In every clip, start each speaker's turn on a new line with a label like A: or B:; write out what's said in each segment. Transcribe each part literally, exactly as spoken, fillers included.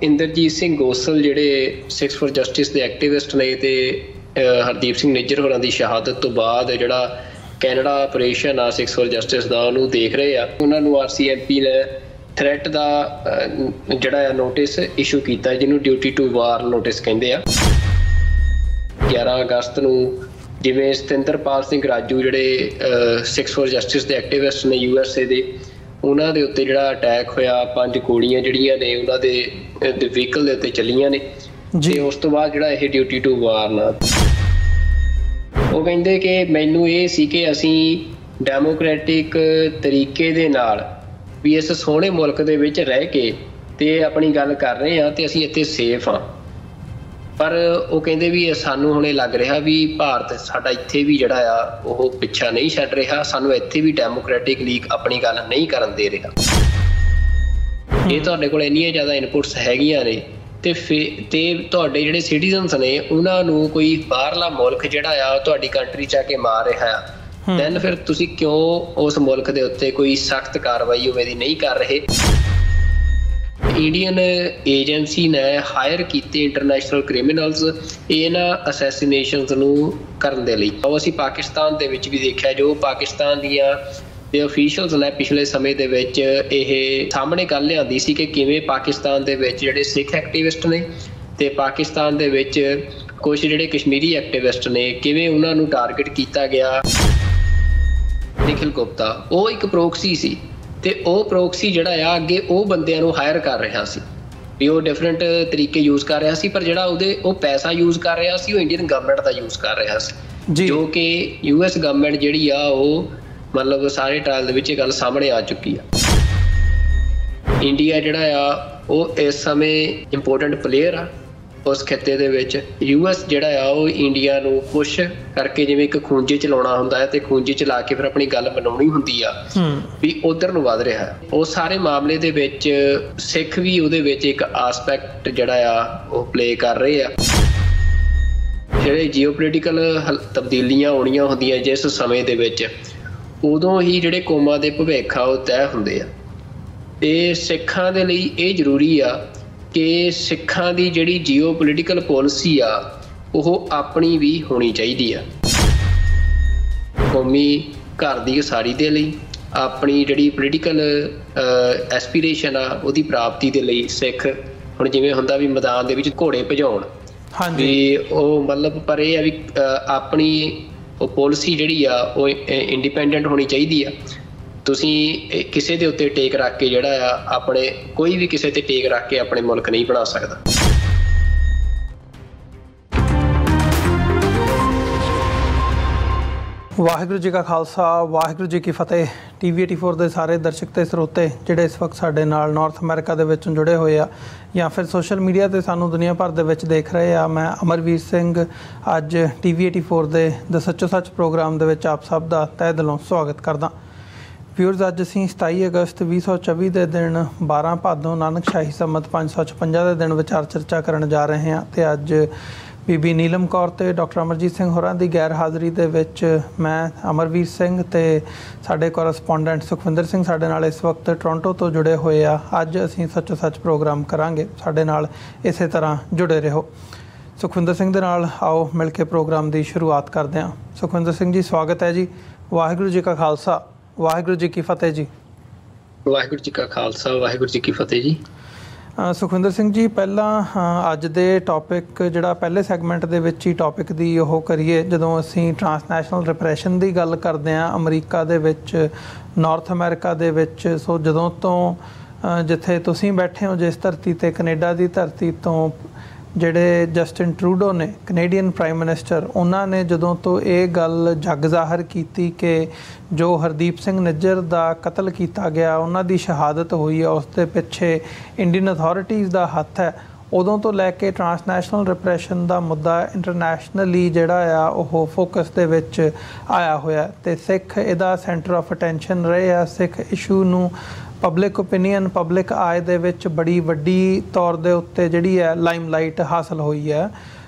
A: ਇੰਦਰਜੀਤ ਸਿੰਘ ਗੋਸਲ ਜਿਹੜੇ Sikhs for justice ਦੇ activist ਨੇ ਤੇ ਹਰਦੀਪ ਸਿੰਘ ਨਿੱਜਰ ਹੋਰਾਂ ਦੀ ਸ਼ਹਾਦਤ ਤੋਂ ਬਾਅਦ ਜਿਹੜਾ ਕੈਨੇਡਾ ਆਪਰੇਸ਼ਨ ਆ ਸਿੱਖਸ ਫॉर ਜਸਟਿਸ ਦਾ ਉਹਨੂੰ ਦੇਖ ਰਹੇ ਆ। ਉਹਨਾਂ ਨੂੰ ਆਰ ਸੀ ਐਮ ਪੀ ਨੇ ਥ੍ਰੈਟ ਦਾ ਜਿਹੜਾ ਨੋਟਿਸ ਇਸ਼ੂ ਕੀਤਾ ਜਿਹਨੂੰ ਡਿਊਟੀ ਟੂ ਵਾਰ ਨੋਟਿਸ ਕਹਿੰਦੇ ਆ। ਗਿਆਰਾਂ ਅਗਸਤ ਨੂੰ ਜਿਵੇਂ ਸਤਿੰਦਰਪਾਲ ਸਿੰਘ ਰਾਜੂ ਜਿਹੜੇ ਸਿੱਖਸ ਫॉर ਜਸਟਿਸ ਦੇ ਐਕਟਿਵਿਸਟ ਨੇ ਯੂ ਐਸ ਏ ਦੇ, ਉਹਨਾਂ ਦੇ ਉੱਤੇ ਜਿਹੜਾ ਅਟੈਕ ਹੋਇਆ, ਪੰਜ ਗੋਲੀਆਂ ਜਿਹੜੀਆਂ ਨੇ ਉਹਨਾਂ ਦੇ ਵਹੀਕਲ ਦੇ ਉੱਤੇ ਚੱਲੀਆਂ ਨੇ ਤੇ ਉਸ ਤੋਂ ਬਾਅਦ ਜਿਹੜਾ ਇਹ ਡਿਊਟੀ ਟੂ ਵਾਰ ਨਾਲ ਉਹ ਕਹਿੰਦੇ ਕਿ ਮੈਨੂੰ ਇਹ ਸੀ ਕਿ ਅਸੀਂ ਡੈਮੋਕ੍ਰੈਟਿਕ ਤਰੀਕੇ ਦੇ ਨਾਲ ਵੀ ਇਸ ਸੋਹਣੇ ਮੁਲਕ ਦੇ ਵਿੱਚ ਰਹਿ ਕੇ ਤੇ ਆਪਣੀ ਗੱਲ ਕਰ ਰਹੇ ਹਾਂ ਤੇ ਅਸੀਂ ਇੱਥੇ ਸੇਫ ਹਾਂ। ਪਰ ਉਹ ਕਹਿੰਦੇ ਵੀ ਸਾਨੂੰ ਹੁਣ ਇਹ ਲੱਗ ਰਿਹਾ ਵੀ ਭਾਰਤ ਸਾਡਾ ਇੱਥੇ ਵੀ ਜਿਹੜਾ ਆ ਉਹ ਪਿੱਛਾ ਨਹੀਂ ਛੱਡ ਰਿਹਾ, ਸਾਨੂੰ ਇੱਥੇ ਵੀ ਡੈਮੋਕ੍ਰੈਟਿਕ ਲੀਗ ਆਪਣੀ ਗੱਲ ਨਹੀਂ ਕਰਨ ਦੇ ਰਿਹਾ। ਇਹ ਤੁਹਾਡੇ ਕੋਲ ਇੰਨੀਆਂ ਜ਼ਿਆਦਾ ਇਨਪੁਟਸ ਹੈਗੀਆਂ ਨੇ ਤੇ ਫਿਰ ਤੇ ਤੁਹਾਡੇ ਜਿਹੜੇ ਸਿਟੀਜ਼ਨਸ ਨੇ ਉਹਨਾਂ ਨੂੰ ਕੋਈ ਬਾਹਰਲਾ ਮੁਲਕ ਜਿਹੜਾ ਆ ਤੁਹਾਡੀ ਕੰਟਰੀ 'ਚ ਆ ਕੇ ਮਾਰ ਰਿਹਾ ਆ, ਦੈਨ ਫਿਰ ਤੁਸੀਂ ਕਿਉਂ ਉਸ ਮੁਲਕ ਦੇ ਉੱਤੇ ਕੋਈ ਸਖਤ ਕਾਰਵਾਈ ਉਵੇਂ ਦੀ ਨਹੀਂ ਕਰ ਰਹੇ? ਇੰਡੀਅਨ ਏਜੰਸੀ ਨੇ ਹਾਇਰ ਕੀਤੇ ਇੰਟਰਨੈਸ਼ਨਲ ਕ੍ਰਿਮੀਨਲਸ ਇਹਨਾਂ ਅਸੈਸੀਨੇਸ਼ਨਸ ਨੂੰ ਕਰਨ ਦੇ ਲਈ। ਉਹ ਅਸੀਂ ਪਾਕਿਸਤਾਨ ਦੇ ਵਿੱਚ ਵੀ ਦੇਖਿਆ, ਜੋ ਪਾਕਿਸਤਾਨ ਦੀਆਂ ਦੇ ਅਫੀਸ਼ੀਅਲਸ ਨੇ ਪਿਛਲੇ ਸਮੇਂ ਦੇ ਵਿੱਚ ਇਹ ਸਾਹਮਣੇ ਗੱਲ ਲਿਆਂਦੀ ਸੀ ਕਿ ਕਿਵੇਂ ਪਾਕਿਸਤਾਨ ਦੇ ਵਿੱਚ ਜਿਹੜੇ ਸਿੱਖ ਐਕਟਿਵਿਸਟ ਨੇ ਤੇ ਪਾਕਿਸਤਾਨ ਦੇ ਵਿੱਚ ਕੁਝ ਜਿਹੜੇ ਕਸ਼ਮੀਰੀ ਐਕਟਿਵਿਸਟ ਨੇ ਕਿਵੇਂ ਉਹਨਾਂ ਨੂੰ ਟਾਰਗੇਟ ਕੀਤਾ ਗਿਆ। ਨਿਖਿਲ ਗੁਪਤਾ ਉਹ ਇੱਕ ਪ੍ਰੋਕਸੀ ਸੀ ਤੇ ਉਹ ਪ੍ਰੋਕਸੀ ਜਿਹੜਾ ਆ ਅੱਗੇ ਉਹ ਬੰਦਿਆਂ ਨੂੰ ਹਾਇਰ ਕਰ ਰਿਹਾ ਸੀ ਵੀ ਉਹ ਡਿਫਰੈਂਟ ਤਰੀਕੇ ਯੂਜ਼ ਕਰ ਰਿਹਾ ਸੀ, ਪਰ ਜਿਹੜਾ ਉਹਦੇ ਉਹ ਪੈਸਾ ਯੂਜ਼ ਕਰ ਰਿਹਾ ਸੀ ਉਹ ਇੰਡੀਅਨ ਗਵਰਨਮੈਂਟ ਦਾ ਯੂਜ਼ ਕਰ ਰਿਹਾ ਸੀ, ਜੋ ਕਿ ਯੂ ਐਸ ਗਵਰਨਮੈਂਟ ਜਿਹੜੀ ਆ ਉਹ ਮਤਲਬ ਸਾਰੇ ਟ੍ਰਾਇਲ ਦੇ ਵਿੱਚ ਇਹ ਗੱਲ ਸਾਹਮਣੇ ਆ ਚੁੱਕੀ ਆ। ਇੰਡੀਆ ਜਿਹੜਾ ਆ ਉਹ ਇਸ ਸਮੇਂ ਇੰਪੋਰਟੈਂਟ ਪਲੇਅਰ ਆ ਉਸ ਖਿੱਤੇ ਦੇ ਵਿੱਚ। ਯੂ ਐਸ ਜਿਹੜਾ ਆ ਉਹ ਇੰਡੀਆ ਨੂੰ ਪੁਸ਼ ਕਰਕੇ ਜਿਵੇਂ ਇੱਕ ਖੂੰਜੇ ਚਲਾਉਣਾ ਹੁੰਦਾ ਹੈ ਤੇ ਖੂੰਜੇ ਚਲਾ ਕੇ ਫਿਰ ਆਪਣੀ ਗੱਲ ਬਣਾਉਣੀ ਹੁੰਦੀ ਆ ਵੀ ਉਧਰ ਨੂੰ ਵੱਧ ਰਿਹਾ ਹੈ। ਉਹ ਸਾਰੇ ਮਾਮਲੇ ਦੇ ਵਿੱਚ ਸਿੱਖ ਵੀ ਉਹਦੇ ਵਿੱਚ ਇੱਕ ਆਸਪੈਕਟ ਜਿਹੜਾ ਆ ਉਹ ਪਲੇ ਕਰ ਰਹੇ ਆ। ਜਿਹੜੇ ਜੀਓਪੋਲੀਟੀਕਲ ਤਬਦੀਲੀਆਂ ਆਉਣੀਆਂ ਹੁੰਦੀਆਂ ਜਿਸ ਸਮੇਂ ਦੇ ਵਿੱਚ, ਉਦੋਂ ਹੀ ਜਿਹੜੇ ਕੌਮਾਂ ਦੇ ਭਵਿੱਖ ਆ ਉਹ ਤੈਅ ਹੁੰਦੇ ਆ। ਤੇ ਸਿੱਖਾਂ ਦੇ ਲਈ ਇਹ ਜ਼ਰੂਰੀ ਆ ਕਿ ਸਿੱਖਾਂ ਦੀ ਜਿਹੜੀ ਜੀਓ ਪੋਲੀਟੀਕਲ ਪੋਲਿਸੀ ਆ ਉਹ ਆਪਣੀ ਵੀ ਹੋਣੀ ਚਾਹੀਦੀ ਆ। ਕੌਮੀ ਘਰ ਦੀ ਉਸਾਰੀ ਦੇ ਲਈ, ਆਪਣੀ ਜਿਹੜੀ ਪੋਲੀਟੀਕਲ ਐਸਪੀਰੇਸ਼ਨ ਆ ਉਹਦੀ ਪ੍ਰਾਪਤੀ ਦੇ ਲਈ ਸਿੱਖ ਹੁਣ ਜਿਵੇਂ ਹੁੰਦਾ ਵੀ ਮੈਦਾਨ ਦੇ ਵਿੱਚ ਘੋੜੇ ਭਜਾਉਣ ਵੀ ਉਹ ਮਤਲਬ, ਪਰ ਇਹ ਆ ਵੀ ਆਪਣੀ ਉਹ ਪੋਲਿਸੀ ਜਿਹੜੀ ਆ ਉਹ ਇੰਡੀਪੈਂਡੈਂਟ ਹੋਣੀ ਚਾਹੀਦੀ ਆ। ਤੁਸੀਂ ਕਿਸੇ ਦੇ ਉੱਤੇ ਟੇਕ ਰੱਖ ਕੇ ਜਿਹੜਾ ਆ ਆਪਣੇ ਕੋਈ ਵੀ ਕਿਸੇ ਤੇ ਟੇਕ ਰੱਖ ਕੇ ਆਪਣੇ ਮੁਲਕ ਨਹੀਂ ਬਣਾ ਸਕਦਾ।
B: ਵਾਹਿਗੁਰੂ ਜੀ ਕਾ ਖਾਲਸਾ, ਵਾਹਿਗੁਰੂ ਜੀ ਕੀ ਫਤਿਹ। ਟੀ ਵੀ ਏਟੀ ਫੋਰ ਦੇ ਸਾਰੇ ਦਰਸ਼ਕ ਤੇ ਸਰੋਤੇ ਜਿਹੜੇ ਇਸ ਵਕਤ ਸਾਡੇ ਨਾਲ ਨਾਰਥ ਅਮਰੀਕਾ ਦੇ ਵਿੱਚੋਂ ਜੁੜੇ ਹੋਏ ਆ ਜਾਂ ਫਿਰ ਸੋਸ਼ਲ ਮੀਡੀਆ 'ਤੇ ਸਾਨੂੰ ਦੁਨੀਆ ਭਰ ਦੇ ਵਿੱਚ ਦੇਖ ਰਹੇ ਆ, ਮੈਂ ਅਮਰਵੀਰ ਸਿੰਘ ਅੱਜ ਟੀ ਵੀ ਏਟੀ ਫੋਰ ਦੇ ਦ ਸੱਚੋ ਸੱਚ ਪ੍ਰੋਗਰਾਮ ਦੇ ਵਿੱਚ ਆਪ ਸਭ ਦਾ ਤਹਿ ਦਿਲੋਂ ਸਵਾਗਤ ਕਰਦਾ। ਵਿਊਅਰਸ, ਅੱਜ ਅਸੀਂ ਸਤਾਈ ਅਗਸਤ ਵੀਹ ਸੌ ਚੌਵੀ ਦੇ ਦਿਨ ਬਾਰਾਂ ਭਾਦੋਂ ਨਾਨਕ ਸ਼ਾਹੀ ਸੰਮਤ ਪੰਜ ਸੌ ਛਪੰਜਾ ਦੇ ਦਿਨ ਵਿਚਾਰ ਚਰਚਾ ਕਰਨ ਜਾ ਰਹੇ ਹਾਂ ਅਤੇ ਅੱਜ ਬੀਬੀ ਨੀਲਮ ਕੌਰ ਅਤੇ ਡਾਕਟਰ ਅਮਰਜੀਤ ਸਿੰਘ ਹੋਰਾਂ ਦੀ ਗੈਰ ਹਾਜ਼ਰੀ ਦੇ ਵਿੱਚ ਮੈਂ ਅਮਰਵੀਰ ਸਿੰਘ ਅਤੇ ਸਾਡੇ ਕੋਰਸਪੋਂਡੈਂਟ ਸੁਖਵਿੰਦਰ ਸਿੰਘ ਸਾਡੇ ਨਾਲ ਇਸ ਵਕਤ ਟੋਰਾਂਟੋ ਤੋਂ ਜੁੜੇ ਹੋਏ ਆ। ਅੱਜ ਅਸੀਂ ਸੱਚੋ ਸੱਚ ਪ੍ਰੋਗਰਾਮ ਕਰਾਂਗੇ, ਸਾਡੇ ਨਾਲ ਇਸੇ ਤਰ੍ਹਾਂ ਜੁੜੇ ਰਹੋ। ਸੁਖਵਿੰਦਰ ਸਿੰਘ ਦੇ ਨਾਲ ਆਓ ਮਿਲ ਕੇ ਪ੍ਰੋਗਰਾਮ ਦੀ ਸ਼ੁਰੂਆਤ ਕਰਦੇ ਹਾਂ। ਸੁਖਵਿੰਦਰ ਸਿੰਘ ਜੀ, ਸਵਾਗਤ ਹੈ ਜੀ। ਵਾਹਿਗੁਰੂ ਜੀ ਕਾ ਖਾਲਸਾ, ਵਾਹਿਗੁਰੂ ਜੀ ਕੀ ਫਤਿਹ ਜੀ।
A: ਵਾਹਿਗੁਰੂ ਜੀ ਕਾ ਖਾਲਸਾ, ਵਾਹਿਗੁਰੂ ਜੀ ਕੀ ਫਤਿਹ ਜੀ।
B: ਸੁਖਵਿੰਦਰ ਸਿੰਘ ਜੀ, ਪਹਿਲਾਂ ਅੱਜ ਦੇ ਟੌਪਿਕ ਜਿਹੜਾ ਪਹਿਲੇ ਸੈਗਮੈਂਟ ਦੇ ਵਿੱਚ ਹੀ ਟੌਪਿਕ ਦੀ ਉਹ ਕਰੀਏ, ਜਦੋਂ ਅਸੀਂ ਟਰਾਂਸਨੈਸ਼ਨਲ ਰਿਪਰੈਸ਼ਨ ਦੀ ਗੱਲ ਕਰਦੇ ਹਾਂ ਅਮਰੀਕਾ ਦੇ ਵਿੱਚ, ਨਾਰਥ ਅਮਰੀਕਾ ਦੇ ਵਿੱਚ। ਸੋ ਜਦੋਂ ਤੋਂ ਜਿੱਥੇ ਤੁਸੀਂ ਬੈਠੇ ਹੋ ਜਿਸ ਧਰਤੀ 'ਤੇ, ਕੈਨੇਡਾ ਦੀ ਧਰਤੀ ਤੋਂ, ਜਿਹੜੇ ਜਸਟਿਨ ਟਰੂਡੋ ਨੇ ਕੈਨੇਡੀਅਨ ਪ੍ਰਾਈਮ ਮਿਨਿਸਟਰ, ਉਹਨਾਂ ਨੇ ਜਦੋਂ ਤੋਂ ਇਹ ਗੱਲ ਜੱਗ ਜ਼ਾਹਰ ਕੀਤੀ ਕਿ ਜੋ ਹਰਦੀਪ ਸਿੰਘ ਨਿੱਜਰ ਦਾ ਕਤਲ ਕੀਤਾ ਗਿਆ, ਉਹਨਾਂ ਦੀ ਸ਼ਹਾਦਤ ਹੋਈ ਹੈ, ਉਸ ਦੇ ਪਿੱਛੇ ਇੰਡੀਅਨ ਅਥਾਰਟੀਜ਼ ਦਾ ਹੱਥ ਹੈ, ਉਦੋਂ ਤੋਂ ਲੈ ਕੇ ਟਰਾਂਸਨੈਸ਼ਨਲ ਰਿਪਰੈਸ਼ਨ ਦਾ ਮੁੱਦਾ ਇੰਟਰਨੈਸ਼ਨਲੀ ਜਿਹੜਾ ਆ ਉਹ ਫੋਕਸ ਦੇ ਵਿੱਚ ਆਇਆ ਹੋਇਆ ਅਤੇ ਸਿੱਖ ਇਹਦਾ ਸੈਂਟਰ ਆਫ ਅਟੈਂਸ਼ਨ ਰਹੇ ਆ। ਸਿੱਖ ਇਸ਼ੂ ਨੂੰ ਪਬਲਿਕ ਓਪੀਨੀਅਨ, ਪਬਲਿਕ ਆਏ ਦੇ ਵਿੱਚ ਬੜੀ ਵੱਡੀ ਤੌਰ ਦੇ ਉੱਤੇ ਜਿਹੜੀ ਹੈ ਲਾਈਮਲਾਈਟ ਹਾਸਲ ਹੋਈ ਹੈ।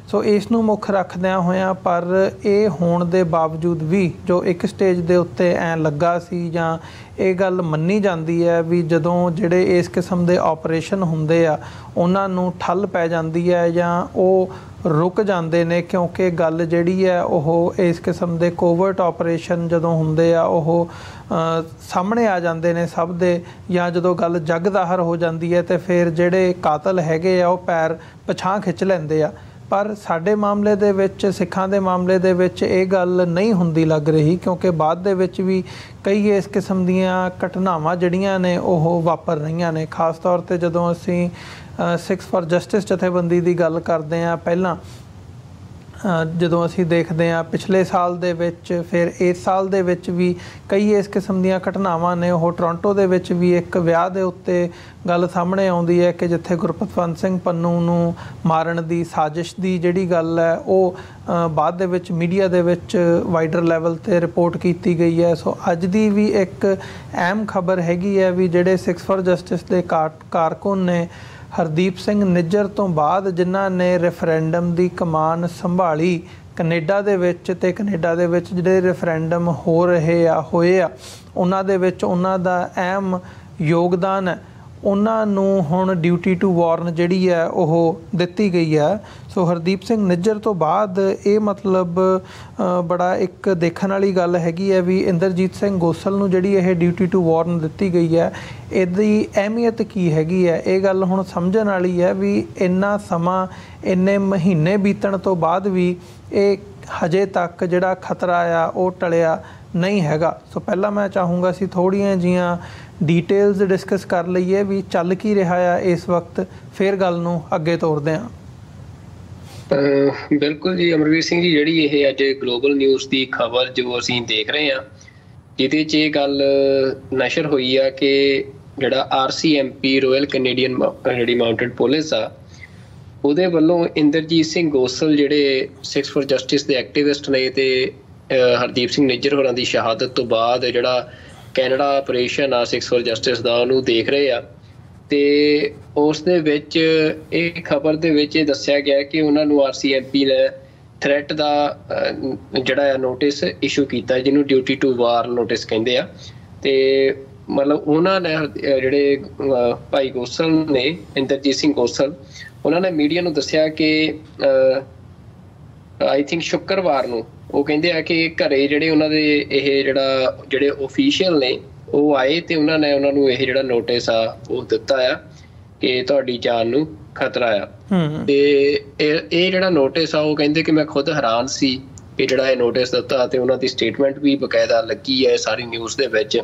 B: ਸੋ ਇਸ ਨੂੰ ਮੁੱਖ ਰੱਖਦਿਆਂ ਹੋਇਆਂ ਪਰ ਇਹ ਹੋਣ ਦੇ ਬਾਵਜੂਦ ਵੀ ਜੋ ਇੱਕ ਸਟੇਜ ਦੇ ਉੱਤੇ ਐਂ ਲੱਗਾ ਸੀ ਜਾਂ ਇਹ ਗੱਲ ਮੰਨੀ ਜਾਂਦੀ ਹੈ ਵੀ ਜਦੋਂ ਜਿਹੜੇ ਇਸ ਕਿਸਮ ਦੇ ਆਪਰੇਸ਼ਨ ਹੁੰਦੇ ਆ ਉਹਨਾਂ ਨੂੰ ਠੱਲ ਪੈ ਜਾਂਦੀ ਹੈ ਜਾਂ ਉਹ ਰੁਕ ਜਾਂਦੇ ਨੇ, ਕਿਉਂਕਿ ਗੱਲ ਜਿਹੜੀ ਹੈ ਉਹ ਇਸ ਕਿਸਮ ਦੇ ਕੋਵਰਟ ਆਪਰੇਸ਼ਨ ਜਦੋਂ ਹੁੰਦੇ ਆ ਉਹ ਸਾਹਮਣੇ ਆ ਜਾਂਦੇ ਨੇ ਸਭ ਦੇ, ਜਾਂ ਜਦੋਂ ਗੱਲ ਜਗ ਜ਼ਾਹਰ ਹੋ ਜਾਂਦੀ ਹੈ ਤੇ ਫਿਰ ਜਿਹੜੇ ਕਾਤਲ ਹੈਗੇ ਆ ਉਹ ਪੈਰ ਪਛਾਂ ਖਿੱਚ ਲੈਂਦੇ ਆ। ਪਰ ਸਾਡੇ ਮਾਮਲੇ ਦੇ ਵਿੱਚ, ਸਿੱਖਾਂ ਦੇ ਮਾਮਲੇ ਦੇ ਵਿੱਚ ਇਹ ਗੱਲ ਨਹੀਂ ਹੁੰਦੀ ਲੱਗ ਰਹੀ, ਕਿਉਂਕਿ ਬਾਅਦ ਦੇ ਵਿੱਚ ਵੀ ਕਈ ਇਸ ਕਿਸਮ ਦੀਆਂ ਘਟਨਾਵਾਂ ਜਿਹੜੀਆਂ ਨੇ ਉਹ ਵਾਪਰ ਰਹੀਆਂ ਨੇ। ਖਾਸ ਤੌਰ 'ਤੇ ਜਦੋਂ ਅਸੀਂ ਸਿੱਖਸ ਫਾਰ ਜਸਟਿਸ ਜਥੇਬੰਦੀ ਦੀ ਗੱਲ ਕਰਦੇ ਹਾਂ, ਪਹਿਲਾਂ ਜਦੋਂ ਅਸੀਂ ਦੇਖਦੇ ਹਾਂ ਪਿਛਲੇ ਸਾਲ ਦੇ ਵਿੱਚ, ਫਿਰ ਇਸ ਸਾਲ ਦੇ ਵਿੱਚ ਵੀ ਕਈ ਇਸ ਕਿਸਮ ਦੀਆਂ ਘਟਨਾਵਾਂ ਨੇ। ਉਹ ਟੋਰਾਂਟੋ ਦੇ ਵਿੱਚ ਵੀ ਇੱਕ ਵਿਆਹ ਦੇ ਉੱਤੇ ਗੱਲ ਸਾਹਮਣੇ ਆਉਂਦੀ ਹੈ ਕਿ ਜਿੱਥੇ ਗੁਰਪਤਵੰਤ ਸਿੰਘ ਪੰਨੂ ਨੂੰ ਮਾਰਨ ਦੀ ਸਾਜ਼ਿਸ਼ ਦੀ ਜਿਹੜੀ ਗੱਲ ਹੈ ਉਹ ਬਾਅਦ ਦੇ ਵਿੱਚ ਮੀਡੀਆ ਦੇ ਵਿੱਚ ਵਾਈਡਰ ਲੈਵਲ 'ਤੇ ਰਿਪੋਰਟ ਕੀਤੀ ਗਈ ਹੈ। ਸੋ ਅੱਜ ਦੀ ਵੀ ਇੱਕ ਅਹਿਮ ਖਬਰ ਹੈਗੀ ਹੈ ਵੀ ਜਿਹੜੇ ਸਿੱਖਸ ਫਾਰ ਜਸਟਿਸ ਦੇ ਕਾਰ ਕਾਰਕੁਨ ਨੇ ਹਰਦੀਪ ਸਿੰਘ ਨਿੱਜਰ ਤੋਂ ਬਾਅਦ, ਜਿਨ੍ਹਾਂ ਨੇ ਰੈਫਰੈਂਡਮ ਦੀ ਕਮਾਨ ਸੰਭਾਲੀ ਕੈਨੇਡਾ ਦੇ ਵਿੱਚ, ਅਤੇ ਕੈਨੇਡਾ ਦੇ ਵਿੱਚ ਜਿਹੜੇ ਰੈਫਰੈਂਡਮ ਹੋ ਰਹੇ ਆ ਹੋਏ ਆ ਉਹਨਾਂ ਦੇ ਵਿੱਚ ਉਹਨਾਂ ਦਾ ਅਹਿਮ ਯੋਗਦਾਨ ਹੈ, ਉਹਨਾਂ ਨੂੰ ਹੁਣ ਡਿਊਟੀ ਟੂ ਵਾਰਨ ਜਿਹੜੀ ਹੈ ਉਹ ਦਿੱਤੀ ਗਈ ਹੈ। ਸੋ ਹਰਦੀਪ ਸਿੰਘ ਨਿੱਜਰ ਤੋਂ ਬਾਅਦ ਇਹ ਮਤਲਬ ਬੜਾ ਇੱਕ ਦੇਖਣ ਵਾਲੀ ਗੱਲ ਹੈਗੀ ਹੈ ਵੀ ਇੰਦਰਜੀਤ ਸਿੰਘ ਗੋਸਲ ਨੂੰ ਜਿਹੜੀ ਇਹ ਡਿਊਟੀ ਟੂ ਵਾਰਨ ਦਿੱਤੀ ਗਈ ਹੈ, ਇਹਦੀ ਅਹਿਮੀਅਤ ਕੀ ਹੈਗੀ ਹੈ। ਇਹ ਗੱਲ ਹੁਣ ਸਮਝਣ ਵਾਲੀ ਹੈ ਵੀ ਇੰਨਾ ਸਮਾਂ, ਇੰਨੇ ਮਹੀਨੇ ਬੀਤਣ ਤੋਂ ਬਾਅਦ ਵੀ ਇਹ ਹਜੇ ਤੱਕ ਜਿਹੜਾ ਖਤਰਾ ਆ ਉਹ ਟਲਿਆ ਨਹੀਂ ਹੈਗਾ। ਸੋ ਪਹਿਲਾਂ ਮੈਂ ਚਾਹੂੰਗਾ ਅਸੀਂ ਥੋੜ੍ਹੀਆਂ ਜਿਹੀਆਂ ਡੀਟੇਲਸ ਡਿਸਕਸ ਕਰ ਲਈਏ ਵੀ ਚੱਲ ਕੀ ਰਿਹਾ ਆ ਇਸ ਵਕਤ, ਫਿਰ ਗੱਲ ਨੂੰ ਅੱਗੇ ਤੋਰਦੇ ਹਾਂ।
A: ਬਿਲਕੁਲ ਜੀ ਅਮਰਵੀਰ ਸਿੰਘ ਜੀ, ਜਿਹੜੀ ਇਹ ਅੱਜ ਗਲੋਬਲ ਨਿਊਜ਼ ਦੀ ਖਬਰ ਜੋ ਅਸੀਂ ਦੇਖ ਰਹੇ ਹਾਂ, ਜਿਹਦੇ 'ਚ ਇਹ ਗੱਲ ਨਸ਼ਰ ਹੋਈ ਆ ਕਿ ਜਿਹੜਾ R C M P royal Canadian ਜਿਹੜੀ ਮਾਊਂਟਡ ਪੁਲਿਸ ਆ, ਉਹਦੇ ਵੱਲੋਂ ਇੰਦਰਜੀਤ ਸਿੰਘ ਗੋਸਲ ਜਿਹੜੇ ਸਿੱਖਸ ਫਾਰ ਜਸਟਿਸ ਦੇ ਐਕਟਿਵਿਸਟ ਨੇ ਤੇ ਹਰਦੀਪ ਸਿੰਘ ਨਿੱਜਰ ਹੋਰਾਂ ਦੀ ਸ਼ਹਾਦਤ ਤੋਂ ਬਾਅਦ ਜਿਹੜਾ ਕੈਨੇਡਾ ਆਪਰੇਸ਼ਨ ਆ ਸਿੱਖਸ ਫਾਰ ਜਸਟਿਸ ਦਾ, ਉਹਨੂੰ ਦੇਖ ਰਹੇ ਆ। ਤੇ ਉਸ ਦੇ ਵਿੱਚ ਇਹ ਖਬਰ ਦੇ ਵਿੱਚ ਇਹ ਦੱਸਿਆ ਗਿਆ ਕਿ ਉਹਨਾਂ ਨੂੰ ਆਰ ਸੀ ਐਮ ਪੀ ਨੇ ਥ੍ਰੈਟ ਦਾ ਜਿਹੜਾ ਆ ਨੋਟਿਸ ਇਸ਼ੂ ਕੀਤਾ, ਜਿਹਨੂੰ ਡਿਊਟੀ ਟੂ ਵਾਰ ਨੋਟਿਸ ਕਹਿੰਦੇ ਆ। ਤੇ ਮਤਲਬ ਉਹਨਾਂ ਨੇ ਜਿਹੜੇ ਭਾਈ ਗੋਸਲ ਨੇ, ਇੰਦਰਜੀਤ ਸਿੰਘ ਗੋਸਲ, ਉਹਨਾਂ ਨੇ ਮੀਡੀਆ ਨੂੰ ਦੱਸਿਆ ਕਿ ਆਈ ਥਿੰਕ ਸ਼ੁੱਕਰਵਾਰ ਨੂੰ ਉਹ ਕਹਿੰਦੇ ਆ ਕਿ ਘਰੇ ਜਿਹੜੇ ਉਹਨਾਂ ਦੇ ਇਹ ਜਿਹੜਾ ਜਿਹੜੇ ਓਫੀਸ਼ੀਅਲ ਨੇ ਉਹ ਆਏ ਤੇ ਉਹਨਾਂ ਨੇ ਉਹਨਾਂ ਨੂੰ ਇਹ ਜਿਹੜਾ ਨੋਟਿਸ ਆ ਉਹ ਦਿੱਤਾ ਆ ਕਿ ਤੁਹਾਡੀ ਜਾਨ ਨੂੰ ਖਤਰਾ ਆ। ਤੇ ਇਹ ਜਿਹੜਾ ਨੋਟਿਸ ਆ ਉਹ ਕਹਿੰਦੇ ਕਿ ਮੈਂ ਖੁਦ ਹੈਰਾਨ ਸੀ ਕਿ ਜਿਹੜਾ ਇਹ ਨੋਟਿਸ ਦਿੱਤਾ, ਤੇ ਉਹਨਾਂ ਦੀ ਸਟੇਟਮੈਂਟ ਵੀ ਬਕਾਇਦਾ ਲੱਗੀ ਹੈ ਸਾਰੀ ਨਿਊਜ਼ ਦੇ ਵਿੱਚ।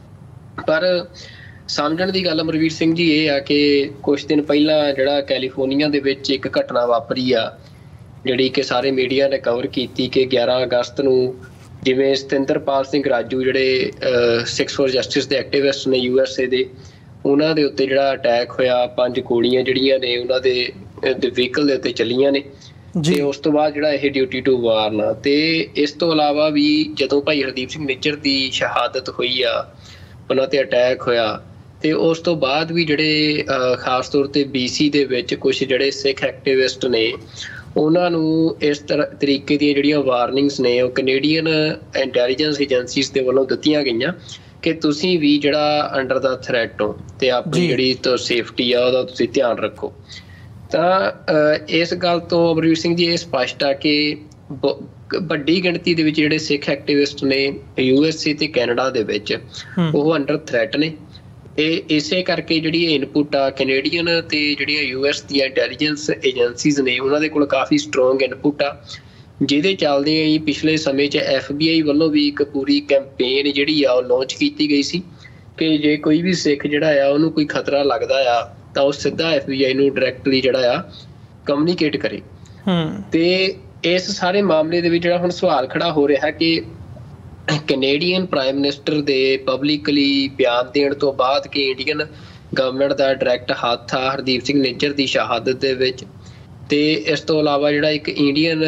A: ਪਰ ਸਮਝਣ ਦੀ ਗੱਲ ਅਮਰਵੀਰ ਸਿੰਘ ਜੀ ਇਹ ਆ ਕਿ ਕੁਛ ਦਿਨ ਪਹਿਲਾਂ ਜਿਹੜਾ ਕੈਲੀਫੋਰਨੀਆ ਦੇ ਵਿੱਚ ਇੱਕ ਘਟਨਾ ਵਾਪਰੀ ਆ, ਜਿਹੜੀ ਕਿ ਸਾਰੇ ਮੀਡੀਆ ਨੇ ਕਵਰ ਕੀਤੀ ਕਿ ਗਿਆਰਾਂ ਅਗਸਤ ਨੂੰ ਜਿਵੇਂ ਸਤਿੰਦਰਪਾਲ ਸਿੰਘ ਰਾਜੂ ਜਿਹੜੇ ਸਿੱਖਸ ਫਾਰ ਜਸਟਿਸ ਦੇ ਐਕਟਿਵਿਸਟ ਨੇ ਯੂ ਐਸ ਏ ਦੇ, ਉਹਨਾਂ ਦੇ ਉੱਤੇ ਜਿਹੜਾ ਅਟੈਕ ਹੋਇਆ, ਪੰਜ ਗੋਲੀਆਂ ਜਿਹੜੀਆਂ ਨੇ ਉਹਨਾਂ ਦੇ ਵਹੀਕਲ ਦੇ ਉੱਤੇ ਚੱਲੀਆਂ ਨੇ। ਤੇ ਉਸ ਤੋਂ ਬਾਅਦ ਜਿਹੜਾ ਇਹ ਡਿਊਟੀ ਟੂ ਵਾਰਨ, ਤੇ ਇਸ ਤੋਂ ਇਲਾਵਾ ਵੀ ਜਦੋਂ ਭਾਈ ਹਰਦੀਪ ਸਿੰਘ ਨਿੱਜਰ ਦੀ ਸ਼ਹਾਦਤ ਹੋਈ ਆ, ਉਹਨਾਂ ਤੇ ਅਟੈਕ ਹੋਇਆ, ਤੇ ਉਸ ਤੋਂ ਬਾਅਦ ਵੀ ਜਿਹੜੇ ਖਾਸ ਤੌਰ ਤੇ ਬੀ ਸੀ ਦੇ ਵਿੱਚ ਕੁਛ ਜਿਹੜੇ ਸਿੱਖ ਐਕਟਿਵਿਸਟ ਨੇ, ਉਹਨਾਂ ਨੂੰ ਇਸ ਤਰ੍ਹਾਂ ਤਰੀਕੇ ਦੀਆਂ ਜਿਹੜੀਆਂ ਵਾਰਨਿੰਗਸ ਨੇ ਉਹ ਕੈਨੇਡੀਅਨ ਇੰਟੈਲੀਜੈਂਸ ਏਜੰਸੀਜ਼ ਦੇ ਵੱਲੋਂ ਦਿੱਤੀਆਂ ਗਈਆਂ ਕਿ ਤੁਸੀਂ ਵੀ ਜਿਹੜਾ ਅੰਡਰ ਦਾ ਥ੍ਰੈਟ ਹੋ ਤੇ ਆਪਣੀ ਜਿਹੜੀ ਤੋਂ ਸੇਫਟੀ ਆ ਉਹਦਾ ਤੁਸੀਂ ਧਿਆਨ ਰੱਖੋ। ਤਾਂ ਇਸ ਗੱਲ ਤੋਂ ਅਮਰਵੀਰ ਸਿੰਘ ਜੀ ਇਹ ਸਪਸ਼ਟ ਆ ਕਿ ਵੱਡੀ ਗਿਣਤੀ ਦੇ ਵਿੱਚ ਜਿਹੜੇ ਸਿੱਖ ਐਕਟਿਵਿਸਟ ਨੇ ਯੂ ਐਸ ਏ ਤੇ ਕੈਨੇਡਾ ਦੇ ਵਿੱਚ ਉਹ ਅੰਡਰ ਥ੍ਰੈਟ ਨੇ। ਇਹ ਇਸੇ ਕਰਕੇ ਜਿਹੜੀ ਇਨਪੁਟ ਆ ਕੈਨੇਡੀਅਨ ਤੇ ਜਿਹੜੀਆਂ ਯੂ ਐਸ ਦੀਆਂ ਇੰਟੈਲੀਜੈਂਸ ਏਜੰਸੀਜ਼ ਨੇ ਉਹਨਾਂ ਦੇ ਕੋਲ ਕਾਫੀ ਸਟਰੋਂਗ ਇਨਪੁਟ ਆ, ਜਿਹਦੇ ਚੱਲਦੇ ਹੀ ਪਿਛਲੇ ਸਮੇਂ 'ਚ ਐਫ ਬੀ ਆਈ ਵੱਲੋਂ ਵੀ ਇੱਕ ਪੂਰੀ ਕੈਂਪੇਨ ਜਿਹੜੀ ਆ ਉਹ ਲਾਂਚ ਕੀਤੀ ਗਈ ਸੀ ਕਿ ਜੇ ਕੋਈ ਵੀ ਸਿੱਖ ਜਿਹੜਾ ਆ ਉਹਨੂੰ ਕੋਈ ਖਤਰਾ ਲੱਗਦਾ ਆ ਤਾਂ ਉਹ ਸਿੱਧਾ ਐਫ ਬੀ ਆਈ ਨੂੰ ਡਾਇਰੈਕਟਲੀ ਜਿਹੜਾ ਆ ਕਮਿਊਨੀਕੇਟ ਕਰੇ। ਤੇ ਇਸ ਸਾਰੇ ਮਾਮਲੇ ਦੇ ਵਿੱਚ ਜਿਹੜਾ ਹੁਣ ਸਵਾਲ ਖੜਾ ਹੋ ਰਿਹਾ ਕਿ ਕੈਨੇਡੀਅਨ ਪ੍ਰਾਈਮ ਮਿਨਿਸਟਰ ਦੇ ਪਬਲਿਕਲੀ ਬਿਆਨ ਦੇਣ ਤੋਂ ਬਾਅਦ ਕਿ ਇੰਡੀਅਨ ਗਵਰਨਮੈਂਟ ਦਾ ਡਾਇਰੈਕਟ ਹੱਥ ਆ ਹਰਦੀਪ ਸਿੰਘ ਨਿੱਜਰ ਦੀ ਸ਼ਹਾਦਤ ਦੇ ਵਿੱਚ, ਤੇ ਇਸ ਤੋਂ ਇਲਾਵਾ ਜਿਹੜਾ ਇੱਕ ਇੰਡੀਅਨ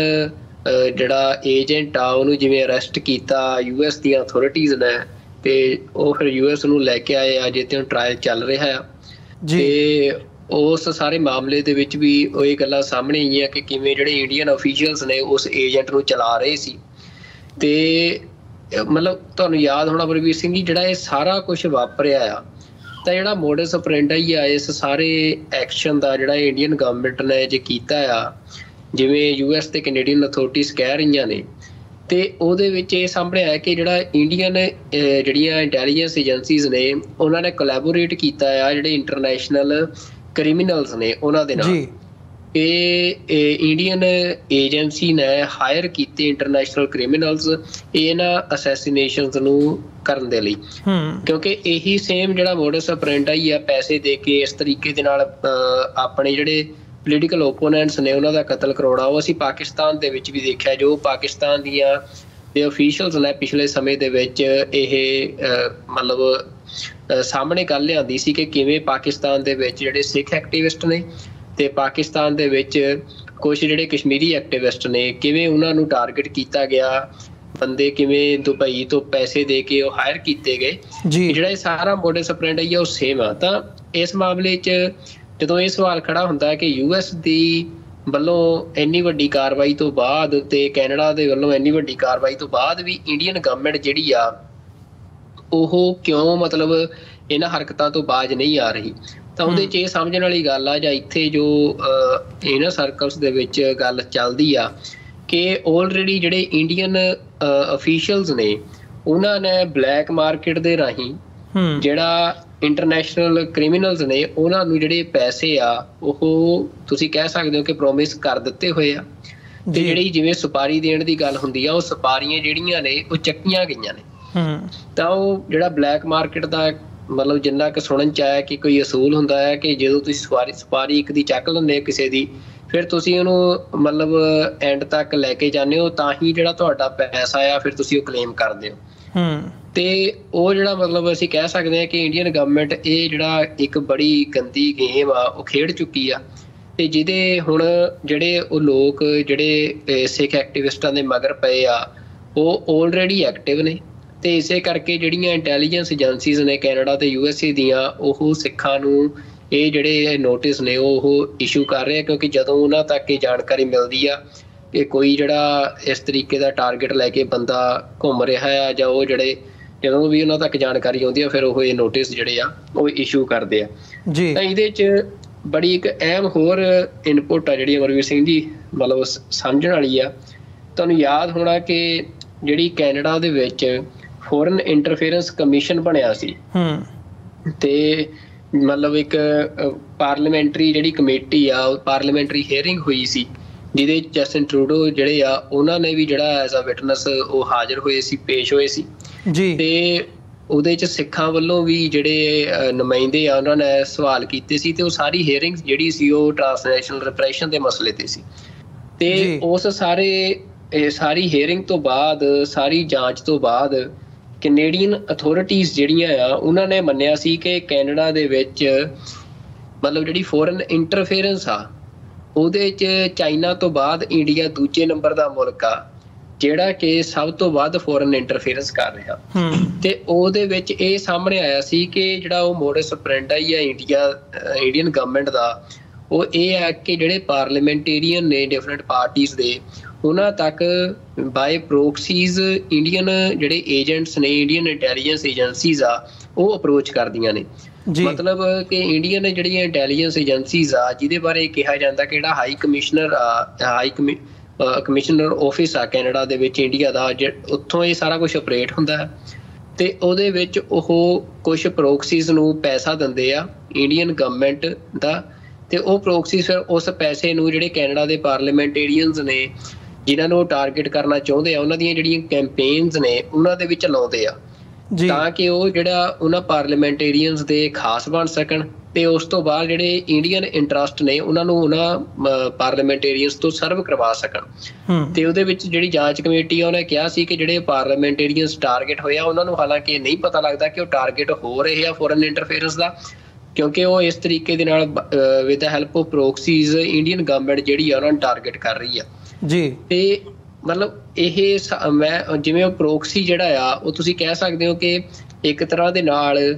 A: ਜਿਹੜਾ ਏਜੰਟ ਆ ਉਹਨੂੰ ਜਿਵੇਂ ਅਰੈਸਟ ਕੀਤਾ ਯੂ ਐਸ ਦੀਆਂ ਅਥਾਰਟੀਜ਼ ਨੇ, ਤੇ ਉਹ ਫਿਰ ਯੂ ਐਸ ਨੂੰ ਲੈ ਕੇ ਆਏ ਆ ਜਿੱਥੇ ਹੁਣ ਟਰਾਇਲ ਚੱਲ ਰਿਹਾ ਆ। ਤੇ ਉਸ ਸਾਰੇ ਮਾਮਲੇ ਦੇ ਵਿੱਚ ਵੀ ਉਹ ਇਹ ਗੱਲਾਂ ਸਾਹਮਣੇ ਆਈਆਂ ਕਿ ਕਿਵੇਂ ਜਿਹੜੇ ਇੰਡੀਅਨ ਅਫੀਸ਼ੀਅਲਸ ਨੇ ਉਸ ਏਜੰਟ ਨੂੰ ਚਲਾ ਰਹੇ ਸੀ। ਤੇ ਮਤਲਬ ਤੁਹਾਨੂੰ ਯਾਦ ਹੋਣਾ ਬਲਵੀਰ ਸਿੰਘ ਜੀ, ਜਿਹੜਾ ਇਹ ਸਾਰਾ ਕੁਝ ਵਾਪਰਿਆ ਆ ਤਾਂ ਜਿਹੜਾ ਮੋਡਸ ਆਪਰੈਂਡੀ ਆ ਇਸ ਸਾਰੇ ਐਕਸ਼ਨ ਦਾ ਜਿਹੜਾ ਇੰਡੀਅਨ ਗਵਰਨਮੈਂਟ ਨੇ ਜੇ ਕੀਤਾ ਆ, ਜਿਵੇਂ ਯੂ ਐਸ ਤੇ ਕੈਨੇਡੀਅਨ ਅਥਾਰਟੀਜ਼ ਕਹਿ ਰਹੀਆਂ ਨੇ, ਤੇ ਉਹਦੇ ਵਿੱਚ ਇਹ ਸਾਹਮਣੇ ਆਇਆ ਕਿ ਜਿਹੜਾ ਇੰਡੀਅਨ ਜਿਹੜੀਆਂ ਇੰਟੈਲੀਜੈਂਸ ਏਜੰਸੀਜ਼ ਨੇ ਉਹਨਾਂ ਨੇ ਕੋਲੈਬੋਰੇਟ ਕੀਤਾ ਆ ਜਿਹੜੇ ਇੰਟਰਨੈਸ਼ਨਲ ਕ੍ਰਿਮੀਨਲਸ ਨੇ ਉਹਨਾਂ ਦੇ ਨਾਲ। ਇਹ ਇੰਡੀਅਨ ਏਜੰਸੀ ਨੇ ਹਾਇਰ ਕੀਤੇ ਇੰਟਰਨੈਸ਼ਨਲ ਕ੍ਰਿਮੀਨਲਸ ਇਹਨਾਂ ਅਸੈਸੀਨੇਸ਼ਨਸ ਨੂੰ ਕਰਨ ਦੇ ਲਈ, ਕਿਉਂਕਿ ਇਹੀ ਸੇਮ ਜਿਹੜਾ ਮੋਡਸ ਆਪਰੈਂਡੀ ਆ ਪੈਸੇ ਦੇ ਕੇ ਇਸ ਤਰੀਕੇ ਦੇ ਨਾਲ ਆਪਣੇ ਜਿਹੜੇ ਪੋਲੀਟੀਕਲ ਓਪੋਨੈਂਟਸ ਨੇ ਉਹਨਾਂ ਦਾ ਕਤਲ ਕਰਾਉਣਾ, ਉਹ ਅਸੀਂ ਪਾਕਿਸਤਾਨ ਦੇ ਵਿੱਚ ਵੀ ਦੇਖਿਆ। ਜੋ ਪਾਕਿਸਤਾਨ ਦੀਆਂ ਦੇ ਅਫੀਸ਼ੀਅਲਸ ਨੇ ਪਿਛਲੇ ਸਮੇਂ ਦੇ ਵਿੱਚ ਇਹ ਮਤਲਬ ਸਾਹਮਣੇ ਗੱਲ ਲਿਆਂਦੀ ਸੀ ਕਿ ਕਿਵੇਂ ਪਾਕਿਸਤਾਨ ਦੇ ਵਿੱਚ ਜਿਹੜੇ ਸਿੱਖ ਐਕਟੀਵਿਸਟ ਨੇ ਤੇ ਪਾਕਿਸਤਾਨ ਦੇ ਵਿੱਚ ਕੁਛ ਜਿਹੜੇ ਕਸ਼ਮੀਰੀ ਐਕਟਿਵਿਸਟ ਨੇ ਕਿਵੇਂ ਉਹਨਾਂ ਨੂੰ ਟਾਰਗੇਟ ਕੀਤਾ ਗਿਆ, ਬੰਦੇ ਕਿਵੇਂ ਦੁਬਈ ਤੋਂ ਪੈਸੇ ਦੇ ਕੇ ਉਹ ਹਾਇਰ ਕੀਤੇ ਗਏ। ਜਿਹੜਾ ਇਹ ਸਾਰਾ ਮੋਡਸ ਆਪਰੈਂਡੀ ਆ ਉਹ ਸੇਮ ਆ। ਤਾਂ ਇਸ ਮਾਮਲੇ 'ਚ ਜਦੋਂ ਇਹ ਸਵਾਲ ਖੜਾ ਹੁੰਦਾ ਕਿ ਯੂ ਐਸ ਦੀ ਵੱਲੋਂ ਇੰਨੀ ਵੱਡੀ ਕਾਰਵਾਈ ਤੋਂ ਬਾਅਦ ਤੇ ਕੈਨੇਡਾ ਦੇ ਵੱਲੋਂ ਇੰਨੀ ਵੱਡੀ ਕਾਰਵਾਈ ਤੋਂ ਬਾਅਦ ਵੀ ਇੰਡੀਅਨ ਗਵਰਨਮੈਂਟ ਜਿਹੜੀ ਆ ਉਹ ਕਿਉਂ ਮਤਲਬ ਇਹਨਾਂ ਹਰਕਤਾਂ ਤੋਂ ਬਾਜ਼ ਨਹੀਂ ਆ ਰਹੀ, ਤਾਂ ਉਹਦੇ 'ਚ ਇਹ ਸਮਝਣ ਵਾਲੀ ਗੱਲ ਆ ਜਾਂ ਇੱਥੇ ਜੋ ਇਹਨਾਂ ਸਰਕਲਸ ਦੇ ਵਿੱਚ ਗੱਲ ਚੱਲਦੀ ਆ ਕਿ ਆਲਰੇਡੀ ਜਿਹੜੇ ਇੰਡੀਅਨ ਅਫੀਸ਼ੀਅਲਸ ਨੇ ਉਹਨਾਂ ਨੇ ਬਲੈਕ ਮਾਰਕੀਟ ਦੇ ਰਾਹੀਂ ਜਿਹੜਾ ਇੰਟਰਨੈਸ਼ਨਲ ਕ੍ਰਿਮੀਨਲਸ ਨੇ ਉਹਨਾਂ ਨੂੰ ਜਿਹੜੇ ਪੈਸੇ ਆ ਉਹ ਤੁਸੀਂ ਕਹਿ ਸਕਦੇ ਹੋ ਕਿ ਪ੍ਰੋਮਿਸ ਕਰ ਦਿੱਤੇ ਹੋਏ ਆ, ਤੇ ਜਿਹੜੀ ਜਿਵੇਂ ਸੁਪਾਰੀ ਦੇਣ ਦੀ ਗੱਲ ਹੁੰਦੀ ਆ ਉਹ ਸੁਪਾਰੀਆਂ ਜਿਹੜੀਆਂ ਨੇ ਉਹ ਚੱਕੀਆਂ ਗਈਆਂ ਨੇ। ਤਾਂ ਉਹ ਜਿਹੜਾ ਬਲੈਕ ਮਾਰਕੀਟ ਦਾ ਮਤਲਬ ਜਿੰਨਾ ਕੁ ਸੁਣਨ 'ਚ ਆਇਆ ਕਿ ਕੋਈ ਅਸੂਲ ਹੁੰਦਾ ਹੈ ਕਿ ਜਦੋਂ ਤੁਸੀਂ ਸੁਪਾਰੀ ਸੁਪਾਰੀ ਇੱਕ ਦੀ ਚੱਕ ਲੈਂਦੇ ਹੋ ਕਿਸੇ ਦੀ, ਫਿਰ ਤੁਸੀਂ ਉਹਨੂੰ ਮਤਲਬ ਐਂਡ ਤੱਕ ਲੈ ਕੇ ਜਾਂਦੇ ਹੋ ਤਾਂ ਹੀ ਜਿਹੜਾ ਤੁਹਾਡਾ ਪੈਸਾ ਆ ਫਿਰ ਤੁਸੀਂ ਉਹ ਕਲੇਮ ਕਰਦੇ ਹੋ। ਤੇ ਉਹ ਜਿਹੜਾ ਮਤਲਬ ਅਸੀਂ ਕਹਿ ਸਕਦੇ ਹਾਂ ਕਿ ਇੰਡੀਅਨ ਗਵਰਨਮੈਂਟ ਇਹ ਜਿਹੜਾ ਇੱਕ ਬੜੀ ਗੰਦੀ ਗੇਮ ਆ ਉਹ ਖੇਡ ਚੁੱਕੀ ਆ, ਤੇ ਜਿਹਦੇ ਹੁਣ ਜਿਹੜੇ ਉਹ ਲੋਕ ਜਿਹੜੇ ਸਿੱਖ ਐਕਟਿਵਿਸਟਾਂ ਦੇ ਮਗਰ ਪਏ ਆ ਉਹ ਆਲਰੇਡੀ ਐਕਟਿਵ ਨੇ, ਤੇ ਇਸੇ ਕਰਕੇ ਜਿਹੜੀਆਂ ਇੰਟੈਲੀਜੈਂਸ ਏਜੰਸੀਜ਼ ਨੇ ਕੈਨੇਡਾ ਤੇ ਯੂ ਐਸ ਏ ਦੀਆਂ ਉਹ ਸਿੱਖਾਂ ਨੂੰ ਇਹ ਜਿਹੜੇ ਨੋਟਿਸ ਨੇ ਉਹ ਇਸ਼ੂ ਕਰ ਰਹੇ ਆ, ਕਿਉਂਕਿ ਜਦੋਂ ਉਹਨਾਂ ਤੱਕ ਇਹ ਜਾਣਕਾਰੀ ਮਿਲਦੀ ਆ ਕਿ ਕੋਈ ਜਿਹੜਾ ਇਸ ਤਰੀਕੇ ਦਾ ਟਾਰਗੇਟ ਲੈ ਕੇ ਬੰਦਾ ਘੁੰਮ ਰਿਹਾ ਆ ਜਾਂ ਉਹ ਜਿਹੜੇ ਜਦੋਂ ਵੀ ਉਹਨਾਂ ਤੱਕ ਜਾਣਕਾਰੀ ਆਉਂਦੀ ਆ ਫਿਰ ਉਹ ਇਹ ਨੋਟਿਸ ਜਿਹੜੇ ਆ ਉਹ ਇਸ਼ੂ ਕਰਦੇ ਆ। ਤਾਂ ਇਹਦੇ 'ਚ ਬੜੀ ਇੱਕ ਅਹਿਮ ਹੋਰ ਇਨਪੁਟ ਆ ਜਿਹੜੀ ਅਮਰਵੀਰ ਸਿੰਘ ਜੀ ਮਤਲਬ ਸਮਝਣ ਵਾਲੀ ਆ। ਤੁਹਾਨੂੰ ਯਾਦ ਹੋਣਾ ਕਿ ਜਿਹੜੀ ਕੈਨੇਡਾ ਦੇ ਵਿੱਚ ਫੋਰਨ ਇੰਟਰਫੇਰੈਂਸ ਕਮਿਸ਼ਨ ਬਣਿਆ ਸੀ ਤੇ ਮਤਲਬ ਇੱਕ ਪਾਰਲੀਮੈਂਟਰੀ ਜਿਹੜੀ ਕਮੇਟੀ ਆ ਉਹ ਪਾਰਲੀਮੈਂਟਰੀ ਹੀਅਰਿੰਗ ਹੋਈ ਸੀ ਜਿਹਦੇ ਜਸਟਿਨ ਟਰੂਡੋ ਜਿਹੜੇ ਆ ਉਹਨਾਂ ਨੇ ਵੀ ਜਿਹੜਾ ਐਜ਼ ਅ ਵਿਟਨੈਸ ਉਹ ਹਾਜ਼ਰ ਹੋਏ ਸੀ, ਪੇਸ਼ ਹੋਏ ਸੀ ਜੀ। ਤੇ ਉਹਦੇ 'ਚ ਸਿੱਖਾਂ ਵੱਲੋਂ ਵੀ ਜਿਹੜੇ ਨੁਮਾਇੰਦੇ ਆ ਉਹਨਾਂ ਨੇ ਸਵਾਲ ਕੀਤੇ ਸੀ ਤੇ ਉਹ ਸਾਰੀ ਹੀਅਰਿੰਗ ਜਿਹੜੀ ਸੀ ਉਹ ਟਰਾਂਸਨੈਸ਼ਨਲ ਰਿਪਰੈਸ਼ਨ ਦੇ ਮਸਲੇ ਤੇ ਸੀ। ਤੇ ਉਸ ਸਾਰੇ ਇਹ ਸਾਰੀ ਹੀਅਰਿੰਗ ਤੋਂ ਬਾਅਦ ਸਾਰੀ ਜਾਂਚ ਤੋਂ ਬਾਅਦ ਕੈਨੇਡੀਅਨ ਅਥਾਰਟੀਜ਼ ਜਿਹੜੀਆਂ ਆ ਉਹਨਾਂ ਨੇ ਮੰਨਿਆ ਸੀ ਕਿ ਕੈਨੇਡਾ ਦੇ ਵਿੱਚ ਮਤਲਬ ਜਿਹੜੀ ਫੋਰਨ ਇੰਟਰਫੇਰੈਂਸ ਆ ਉਹਦੇ 'ਚ ਚਾਈਨਾ ਤੋਂ ਬਾਅਦ ਇੰਡੀਆ ਦੂਜੇ ਨੰਬਰ ਦਾ ਮੁਲਕ ਆ ਜਿਹੜਾ ਕਿ ਸਭ ਤੋਂ ਵੱਧ ਫੋਰਨ ਇੰਟਰਫੇਰੈਂਸ ਕਰ ਰਿਹਾ। ਤੇ ਉਹਦੇ ਵਿੱਚ ਇਹ ਸਾਹਮਣੇ ਆਇਆ ਸੀ ਕਿ ਜਿਹੜਾ ਉਹ ਮੋਡਸ ਆਪਰੈਂਡੀ ਆ ਇੰਡੀਆ ਇੰਡੀਅਨ ਗਵਰਨਮੈਂਟ ਦਾ ਉਹ ਇਹ ਹੈ ਕਿ ਜਿਹੜੇ ਪਾਰਲੀਮੈਂਟੇਰੀਅਨ ਨੇ ਡਿਫਰੈਂਟ ਪਾਰਟੀਜ਼ ਦੇ ਉਹਨਾਂ ਤੱਕ ਬਾਏ ਪ੍ਰੋਕਸੀਜ਼ ਇੰਡੀਅਨ ਜਿਹੜੇ ਏਜੰਟਸ ਨੇ ਇੰਡੀਅਨ ਇੰਟੈਲੀਜੈਂਸ ਏਜੰਸੀਜ਼ ਆ ਉਹ ਅਪਰੋਚ ਕਰਦੀਆਂ ਨੇ। ਮਤਲਬ ਕਿ ਇੰਡੀਅਨ ਜਿਹੜੀਆਂ ਇੰਟੈਲੀਜੈਂਸ ਏਜੰਸੀਜ਼ ਆ ਜਿਹਦੇ ਬਾਰੇ ਕਿਹਾ ਜਾਂਦਾ ਕਿ ਜਿਹੜਾ ਹਾਈ ਕਮਿਸ਼ਨਰ ਆ ਹਾਈ ਕਮਿਸ਼ਨਰ ਆਫਿਸ ਆ ਕੈਨੇਡਾ ਦੇ ਵਿੱਚ ਇੰਡੀਆ ਦਾ, ਉੱਥੋਂ ਇਹ ਸਾਰਾ ਕੁਛ ਆਪਰੇਟ ਹੁੰਦਾ ਹੈ ਤੇ ਉਹਦੇ ਵਿੱਚ ਉਹ ਕੁਛ ਪ੍ਰੋਕਸੀਜ਼ ਨੂੰ ਪੈਸਾ ਦਿੰਦੇ ਆ ਇੰਡੀਅਨ ਗਵਰਨਮੈਂਟ ਦਾ, ਤੇ ਉਹ ਪ੍ਰੋਕਸੀਜ਼ ਫਿਰ ਉਸ ਪੈਸੇ ਨੂੰ ਜਿਹੜੇ ਕੈਨੇਡਾ ਦੇ ਪਾਰਲੀਮੈਂਟੇਰੀਅਨਸ ਨੇ ਜਿਨ੍ਹਾਂ ਨੂੰ ਟਾਰਗੇਟ ਕਰਨਾ ਚਾਹੁੰਦੇ ਆ ਉਹਨਾਂ ਦੀਆਂ ਜਿਹੜੀਆਂ ਕੈਂਪੇਨਸ ਨੇ ਉਹਨਾਂ ਦੇ ਵਿੱਚ ਲਾਉਂਦੇ ਆ ਤਾਂ ਕਿ ਉਹ ਜਿਹੜਾ ਉਹਨਾਂ ਪਾਰਲੀਮੈਂਟੇਰੀਅਨਸ ਦੇ ਖਾਸ ਬਣ ਸਕਣ ਤੇ ਉਸ ਤੋਂ ਬਾਅਦ ਜਿਹੜੇ ਇੰਡੀਅਨ ਇੰਟਰਸਟ ਨੇ ਉਹਨਾਂ ਨੂੰ ਉਹਨਾਂ ਪਾਰਲੀਮੈਂਟੇਰੀਅਨਸ ਤੋਂ ਸਰਵ ਕਰਵਾ ਸਕਣ। ਤੇ ਉਹਦੇ ਵਿੱਚ ਜਿਹੜੀ ਜਾਂਚ ਕਮੇਟੀ ਆ ਉਹਨੇ ਕਿਹਾ ਸੀ ਕਿ ਜਿਹੜੇ ਪਾਰਲੀਮੈਂਟੇਰੀਅਨਸ ਟਾਰਗੇਟ ਹੋਏ ਆ ਉਹਨਾਂ ਨੂੰ ਹਾਲਾਂਕਿ ਨਹੀਂ ਪਤਾ ਲੱਗਦਾ ਕਿ ਉਹ ਟਾਰਗੇਟ ਹੋ ਰਹੇ ਆ ਫੋਰਨ ਇੰਟਰਫੇਰੈਂਸ ਦਾ, ਕਿਉਂਕਿ ਉਹ ਇਸ ਤਰੀਕੇ ਦੇ ਨਾਲ with the help of proxies Indian government ਜਿਹੜੀ ਆ ਉਹਨਾਂ ਨੂੰ ਟਾਰਗੇਟ ਕਰ ਰਹੀ ਆ ਜੀ। ਤੇ ਮਤਲਬ ਇਹ ਮੈਂ ਜਿਵੇਂ ਉਹ ਪ੍ਰੋਕਸੀ ਜਿਹੜਾ ਆ ਉਹ ਤੁਸੀਂ ਕਹਿ ਸਕਦੇ ਹੋ ਕਿ ਇੱਕ ਤਰ੍ਹਾਂ ਦੇ ਨਾਲ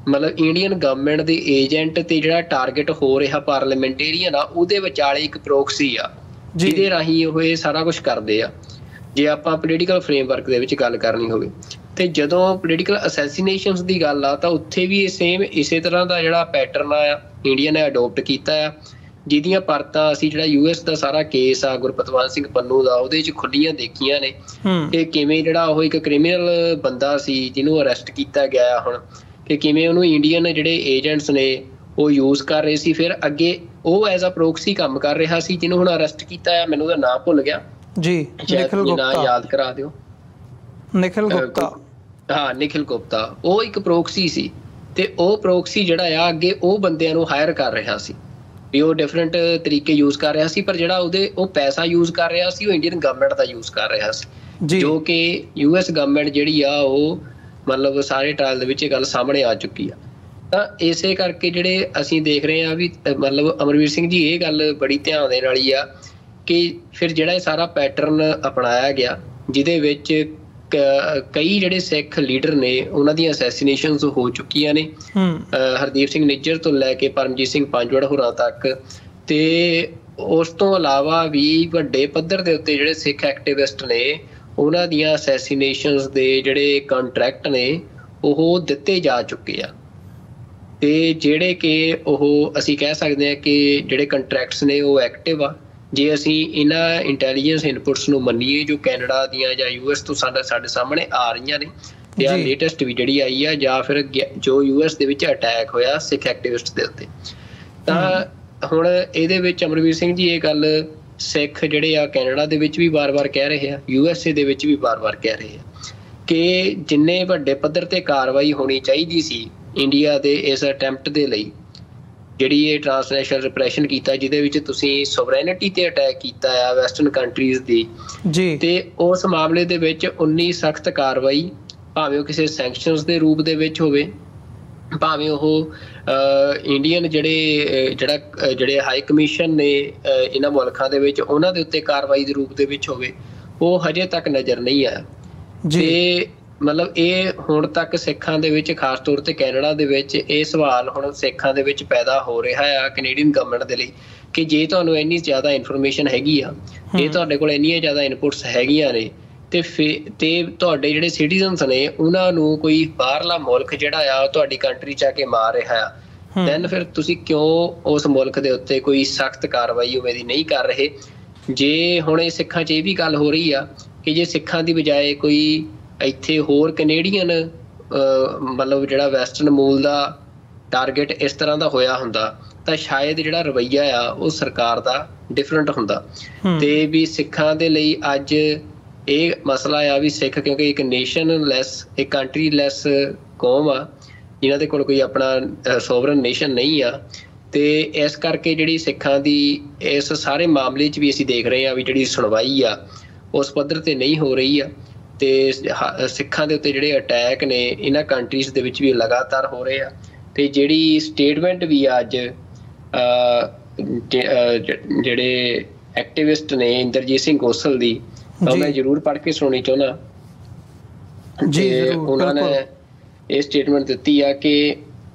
A: ਮਤਲਬ ਇੰਡੀਅਨ ਗਵਰਨਮੈਂਟ ਦੇ ਏਜੰਟ ਤੇ ਜਿਹੜਾ ਟਾਰਗੇਟ ਹੋ ਰਿਹਾ ਪਾਰਲੀਮੈਂਟੇਰੀਅਨ ਆ ਉਹਦੇ ਵਿਚਾਲੇ ਇੱਕ ਪ੍ਰੋਕਸੀ ਆ ਜਿਹਦੇ ਰਾਹੀਂ ਉਹ ਇਹ ਸਾਰਾ ਕੁਛ ਕਰਦੇ ਆ। ਜੇ ਆਪਾਂ ਪੋਲੀਟੀਕਲ ਫਰੇਮਵਰਕ ਦੇ ਵਿੱਚ ਗੱਲ ਕਰਨੀ ਹੋਵੇ ਤੇ ਜਦੋਂ ਪੋਲੀਟੀਕਲ ਅਸੈਸੀਨੇਸ਼ਨਸ ਦੀ ਗੱਲ ਆ ਤਾਂ ਉੱਥੇ ਵੀ ਸੇਮ ਇਸੇ ਤਰ੍ਹਾਂ ਦਾ ਜਿਹੜਾ ਪੈਟਰਨ ਆ ਇੰਡੀਆ ਨੇ ਅਡੋਪਟ ਕੀਤਾ ਆ, ਜਿਹਦੀਆਂ ਪਰਤਾਂ ਅਸੀਂ ਜਿਹੜਾ ਯੂ ਐਸ ਦਾ ਸਾਰਾ ਕੇਸ ਆ ਗੁਰਪਤਵੰਤ ਸਿੰਘ ਪੰਨੂ ਦਾ ਉਹਦੇ 'ਚ ਖੁੱਲੀਆਂ ਦੇਖੀਆਂ ਨੇ ਕਿ ਕਿਵੇਂ ਜਿਹੜਾ ਉਹ ਇੱਕ ਕ੍ਰਿਮੀਨਲ ਬੰਦਾ ਸੀ ਜਿਹਨੂੰ ਅਰੈਸਟ ਕੀਤਾ ਗਿਆ ਹੁਣ, ਕਿ ਕਿਵੇਂ ਉਹਨੂੰ ਇੰਡੀਅਨ ਜਿਹੜੇ ਏਜੰਟਸ ਨੇ ਉਹ ਯੂਜ਼ ਕਰ ਰਹੇ ਸੀ। ਫਿਰ ਅੱਗੇ ਉਹ ਐਜ਼ ਅ ਪ੍ਰੋਕਸੀ ਕੰਮ ਕਰ ਰਿਹਾ ਸੀ ਜਿਹਨੂੰ ਹੁਣ ਅਰੈਸਟ ਕੀਤਾ ਆ, ਮੈਨੂੰ ਉਹਦਾ ਨਾਮ ਭੁੱਲ ਗਿਆ ਜੀ, ਨਿਖਿਲ ਗੁਪਤਾ, ਯਾਦ ਕਰਾ ਦਿਓ। ਨਿਖਿਲ ਗੁਪਤਾ, ਹਾਂ ਨਿਖਿਲ ਗੁਪਤਾ, ਉਹ ਇੱਕ ਪ੍ਰੋਕਸੀ ਸੀ ਤੇ ਉਹ ਪ੍ਰੋਕਸੀ ਜਿਹੜਾ ਆ ਅੱਗੇ ਉਹ ਬੰਦਿਆਂ ਨੂੰ ਹਾਇਰ ਕਰ ਰਿਹਾ ਸੀ ਵੀ ਉਹ ਡਿਫਰੈਂਟ ਤਰੀਕੇ ਯੂਜ਼ ਕਰ ਰਿਹਾ ਸੀ, ਪਰ ਜਿਹੜਾ ਉਹਦੇ ਉਹ ਪੈਸਾ ਯੂਜ਼ ਕਰ ਰਿਹਾ ਸੀ ਉਹ ਇੰਡੀਅਨ ਗਵਰਨਮੈਂਟ ਦਾ ਯੂਜ਼ ਕਰ ਰਿਹਾ ਸੀ, ਜੋ ਕਿ ਯੂ ਐਸ ਗਵਰਨਮੈਂਟ ਜਿਹੜੀ ਆ ਉਹ ਮਤਲਬ ਸਾਰੇ ਟ੍ਰਾਇਲ ਦੇ ਵਿੱਚ ਇਹ ਗੱਲ ਸਾਹਮਣੇ ਆ ਚੁੱਕੀ ਆ। ਤਾਂ ਇਸੇ ਕਰਕੇ ਜਿਹੜੇ ਅਸੀਂ ਦੇਖ ਰਹੇ ਹਾਂ ਵੀ ਮਤਲਬ ਅਮਰਵੀਰ ਸਿੰਘ ਜੀ ਇਹ ਗੱਲ ਬੜੀ ਧਿਆਨ ਦੇਣ ਵਾਲੀ ਆ ਕਿ ਫਿਰ ਜਿਹੜਾ ਇਹ ਸਾਰਾ ਪੈਟਰਨ ਅਪਣਾਇਆ ਗਿਆ ਜਿਹਦੇ ਵਿੱਚ ਕਈ ਜਿਹੜੇ ਸਿੱਖ ਲੀਡਰ ਨੇ ਉਹਨਾਂ ਦੀਆਂ ਅਸੈਸੀਨੇਸ਼ਨਸ ਹੋ ਚੁੱਕੀਆਂ ਨੇ, ਹਰਦੀਪ ਸਿੰਘ ਨਿੱਜਰ ਤੋਂ ਲੈ ਕੇ ਪਰਮਜੀਤ ਸਿੰਘ ਪੰਜਵੜ ਹੋਰਾਂ ਤੱਕ, ਤੇ ਉਸ ਤੋਂ ਇਲਾਵਾ ਵੀ ਵੱਡੇ ਪੱਧਰ ਦੇ ਉੱਤੇ ਜਿਹੜੇ ਸਿੱਖ ਐਕਟਿਵਿਸਟ ਨੇ ਉਹਨਾਂ ਦੀਆਂ ਅਸੈਸੀਨੇਸ਼ਨਸ ਦੇ ਜਿਹੜੇ ਕੰਟਰੈਕਟ ਨੇ ਉਹ ਦਿੱਤੇ ਜਾ ਚੁੱਕੇ ਆ, ਤੇ ਜਿਹੜੇ ਕਿ ਉਹ ਅਸੀਂ ਕਹਿ ਸਕਦੇ ਹਾਂ ਕਿ ਜਿਹੜੇ ਕੰਟਰੈਕਟਸ ਨੇ ਉਹ ਐਕਟਿਵ ਆ। ਜੇ ਅਸੀਂ ਇਹਨਾਂ ਇੰਟੈਲੀਜੈਂਸ ਇਨਪੁਟਸ ਨੂੰ ਮੰਨੀਏ ਜੋ ਕੈਨੇਡਾ ਦੀਆਂ ਜਾਂ ਯੂ ਐਸ ਤੋਂ ਸਾਡਾ ਸਾਡੇ ਸਾਹਮਣੇ ਆ ਰਹੀਆਂ ਨੇ, ਜਾਂ ਲੇਟੈਸਟ ਵੀ ਜਿਹੜੀ ਆਈ ਆ, ਜਾਂ ਫਿਰ ਜੋ ਯੂ ਐਸ ਦੇ ਵਿੱਚ ਅਟੈਕ ਹੋਇਆ ਸਿੱਖ ਐਕਟਿਵਿਸਟ ਦੇ ਉੱਤੇ, ਤਾਂ ਹੁਣ ਇਹਦੇ ਵਿੱਚ ਅਮਰਵੀਰ ਸਿੰਘ ਜੀ ਇਹ ਗੱਲ ਸਿੱਖ ਜਿਹੜੇ ਆ ਕੈਨੇਡਾ ਦੇ ਵਿੱਚ ਵੀ ਵਾਰ-ਵਾਰ ਕਹਿ ਰਹੇ ਆ, ਯੂ ਐਸ ਏ ਦੇ ਵਿੱਚ ਵੀ ਵਾਰ-ਵਾਰ ਕਹਿ ਰਹੇ ਆ ਕਿ ਜਿੰਨੇ ਵੱਡੇ ਪੱਧਰ ਤੇ ਕਾਰਵਾਈ ਹੋਣੀ ਚਾਹੀਦੀ ਸੀ ਇੰਡੀਆ ਦੇ ਇਸ ਅਟੈਂਪਟ ਦੇ ਲਈ, ਜਿਹੜੀ ਇਹ ਟ੍ਰਾਂਸਨੈਸ਼ਨਲ ਰਿਪਰੈਸ਼ਨ ਕੀਤਾ ਜਿਹਦੇ ਵਿੱਚ ਤੁਸੀਂ ਸੋਵਰੇਨਿਟੀ ਤੇ ਅਟੈਕ ਕੀਤਾ ਆ ਵੈਸਟਰਨ ਕੰਟਰੀਜ਼ ਦੀ ਜੀ, ਤੇ ਉਸ ਮਾਮਲੇ ਦੇ ਵਿੱਚ ਉਨੀ ਸਖਤ ਕਾਰਵਾਈ, ਭਾਵੇਂ ਉਹ ਕਿਸੇ ਸੈਂਕਸ਼ਨਸ ਦੇ ਰੂਪ ਦੇ ਵਿੱਚ ਹੋਵੇ, ਭਾਵੇਂ ਉਹ ਇੰਡੀਅਨ ਜਿਹੜੇ ਜਿਹੜਾ ਜਿਹੜੇ ਹਾਈ ਕਮਿਸ਼ਨ ਨੇ ਇਹਨਾਂ ਮੁਲਕਾਂ ਦੇ ਵਿੱਚ ਉਹਨਾਂ ਦੇ ਉੱਤੇ ਕਾਰਵਾਈ ਦੇ ਰੂਪ ਦੇ ਵਿੱਚ ਹੋਵੇ, ਉਹ ਹਜੇ ਤੱਕ ਨਜ਼ਰ ਨਹੀਂ ਆਇਆ। ਤੇ ਮਤਲਬ ਇਹ ਹੁਣ ਤੱਕ ਸਿੱਖਾਂ ਦੇ ਵਿੱਚ, ਖਾਸ ਤੌਰ ਤੇ ਕੈਨੇਡਾ ਦੇ ਵਿੱਚ ਇਹ ਸਵਾਲ ਹੁਣ ਸਿੱਖਾਂ ਦੇ ਵਿੱਚ ਪੈਦਾ ਹੋ ਰਿਹਾ ਆ ਕੈਨੇਡੀਅਨ ਗਵਰਨਮੈਂਟ ਦੇ ਲਈ ਕਿ ਜੇ ਤੁਹਾਨੂੰ ਇੰਨੀ ਜ਼ਿਆਦਾ ਇਨਫੋਰਮੇਸ਼ਨ ਹੈਗੀ ਆ, ਇਹ ਤੁਹਾਡੇ ਕੋਲ ਇੰਨੀਆਂ ਜ਼ਿਆਦਾ ਇਨਪੁਟਸ ਹੈਗੀਆਂ ਨੇ, ਤੇ ਫਿਰ ਤੇ ਤੁਹਾਡੇ ਜਿਹੜੇ ਸਿਟੀਜ਼ਨਸ ਨੇ ਉਹਨਾਂ ਨੂੰ ਕੋਈ ਬਾਹਰਲਾ ਮੁਲਕ ਜਿਹੜਾ ਆ ਤੁਹਾਡੀ ਕੰਟਰੀ 'ਚ ਆ ਕੇ ਮਾਰ ਰਿਹਾ ਆ, ਦੈਨ ਫਿਰ ਤੁਸੀਂ ਕਿਉਂ ਉਸ ਮੁਲਕ ਦੇ ਉੱਤੇ ਕੋਈ ਸਖਤ ਕਾਰਵਾਈ ਉਵੇਂ ਦੀ ਨਹੀਂ ਕਰ ਰਹੇ। ਜੇ ਹੁਣ ਇਹ ਸਿੱਖਾਂ 'ਚ ਇਹ ਵੀ ਗੱਲ ਹੋ ਰਹੀ ਆ ਕਿ ਜੇ ਸਿੱਖਾਂ ਦੀ ਬਜਾਏ ਕੋਈ ਇੱਥੇ ਹੋਰ ਕੈਨੇਡੀਅਨ ਮਤਲਬ ਜਿਹੜਾ ਵੈਸਟਰਨ ਮੂਲ ਦਾ ਟਾਰਗੇਟ ਇਸ ਤਰ੍ਹਾਂ ਦਾ ਹੋਇਆ ਹੁੰਦਾ ਤਾਂ ਸ਼ਾਇਦ ਜਿਹੜਾ ਰਵੱਈਆ ਆ ਉਹ ਸਰਕਾਰ ਦਾ ਡਿਫਰੈਂਟ ਹੁੰਦਾ। ਤੇ ਵੀ ਸਿੱਖਾਂ ਦੇ ਲਈ ਅੱਜ ਇਹ ਮਸਲਾ ਆ ਵੀ ਸਿੱਖ ਕਿਉਂਕਿ ਇੱਕ ਨੇਸ਼ਨ ਲੈਸ, ਇੱਕ ਕੰਟਰੀ ਲੈਸ ਕੌਮ ਆ ਜਿਨ੍ਹਾਂ ਦੇ ਕੋਲ ਕੋਈ ਆਪਣਾ ਸੋਵਰਨ ਨੇਸ਼ਨ ਨਹੀਂ ਆ, ਤੇ ਇਸ ਕਰਕੇ ਜਿਹੜੀ ਸਿੱਖਾਂ ਦੀ ਇਸ ਸਾਰੇ ਮਾਮਲੇ 'ਚ ਵੀ ਅਸੀਂ ਦੇਖ ਰਹੇ ਹਾਂ ਵੀ ਜਿਹੜੀ ਸੁਣਵਾਈ ਆ ਉਸ ਪੱਧਰ ਤੇ ਨਹੀਂ ਹੋ ਰਹੀ ਆ, ਤੇ ਸਿੱਖਾਂ ਦੇ ਉੱਤੇ ਜਿਹੜੇ ਅਟੈਕ ਨੇ ਇਹਨਾਂ ਕੰਟਰੀਜ਼ ਦੇ ਵਿੱਚ ਵੀ ਲਗਾਤਾਰ ਹੋ ਰਹੇ ਆ। ਤੇ ਜਿਹੜੀ ਸਟੇਟਮੈਂਟ ਵੀ ਆ ਅੱਜ ਜਿਹੜੇ ਐਕਟਿਵਿਸਟ ਨੇ ਇੰਦਰਜੀਤ ਸਿੰਘ ਗੋਸਲ ਦੀ, ਤਾਂ ਮੈਂ ਜ਼ਰੂਰ ਪੜ੍ਹ ਕੇ ਸੁਣਨੀ ਚਾਹੁੰਦਾ ਜੀ। ਉਹਨਾਂ ਨੇ ਇਹ ਸਟੇਟਮੈਂਟ ਦਿੱਤੀ ਆ ਕਿ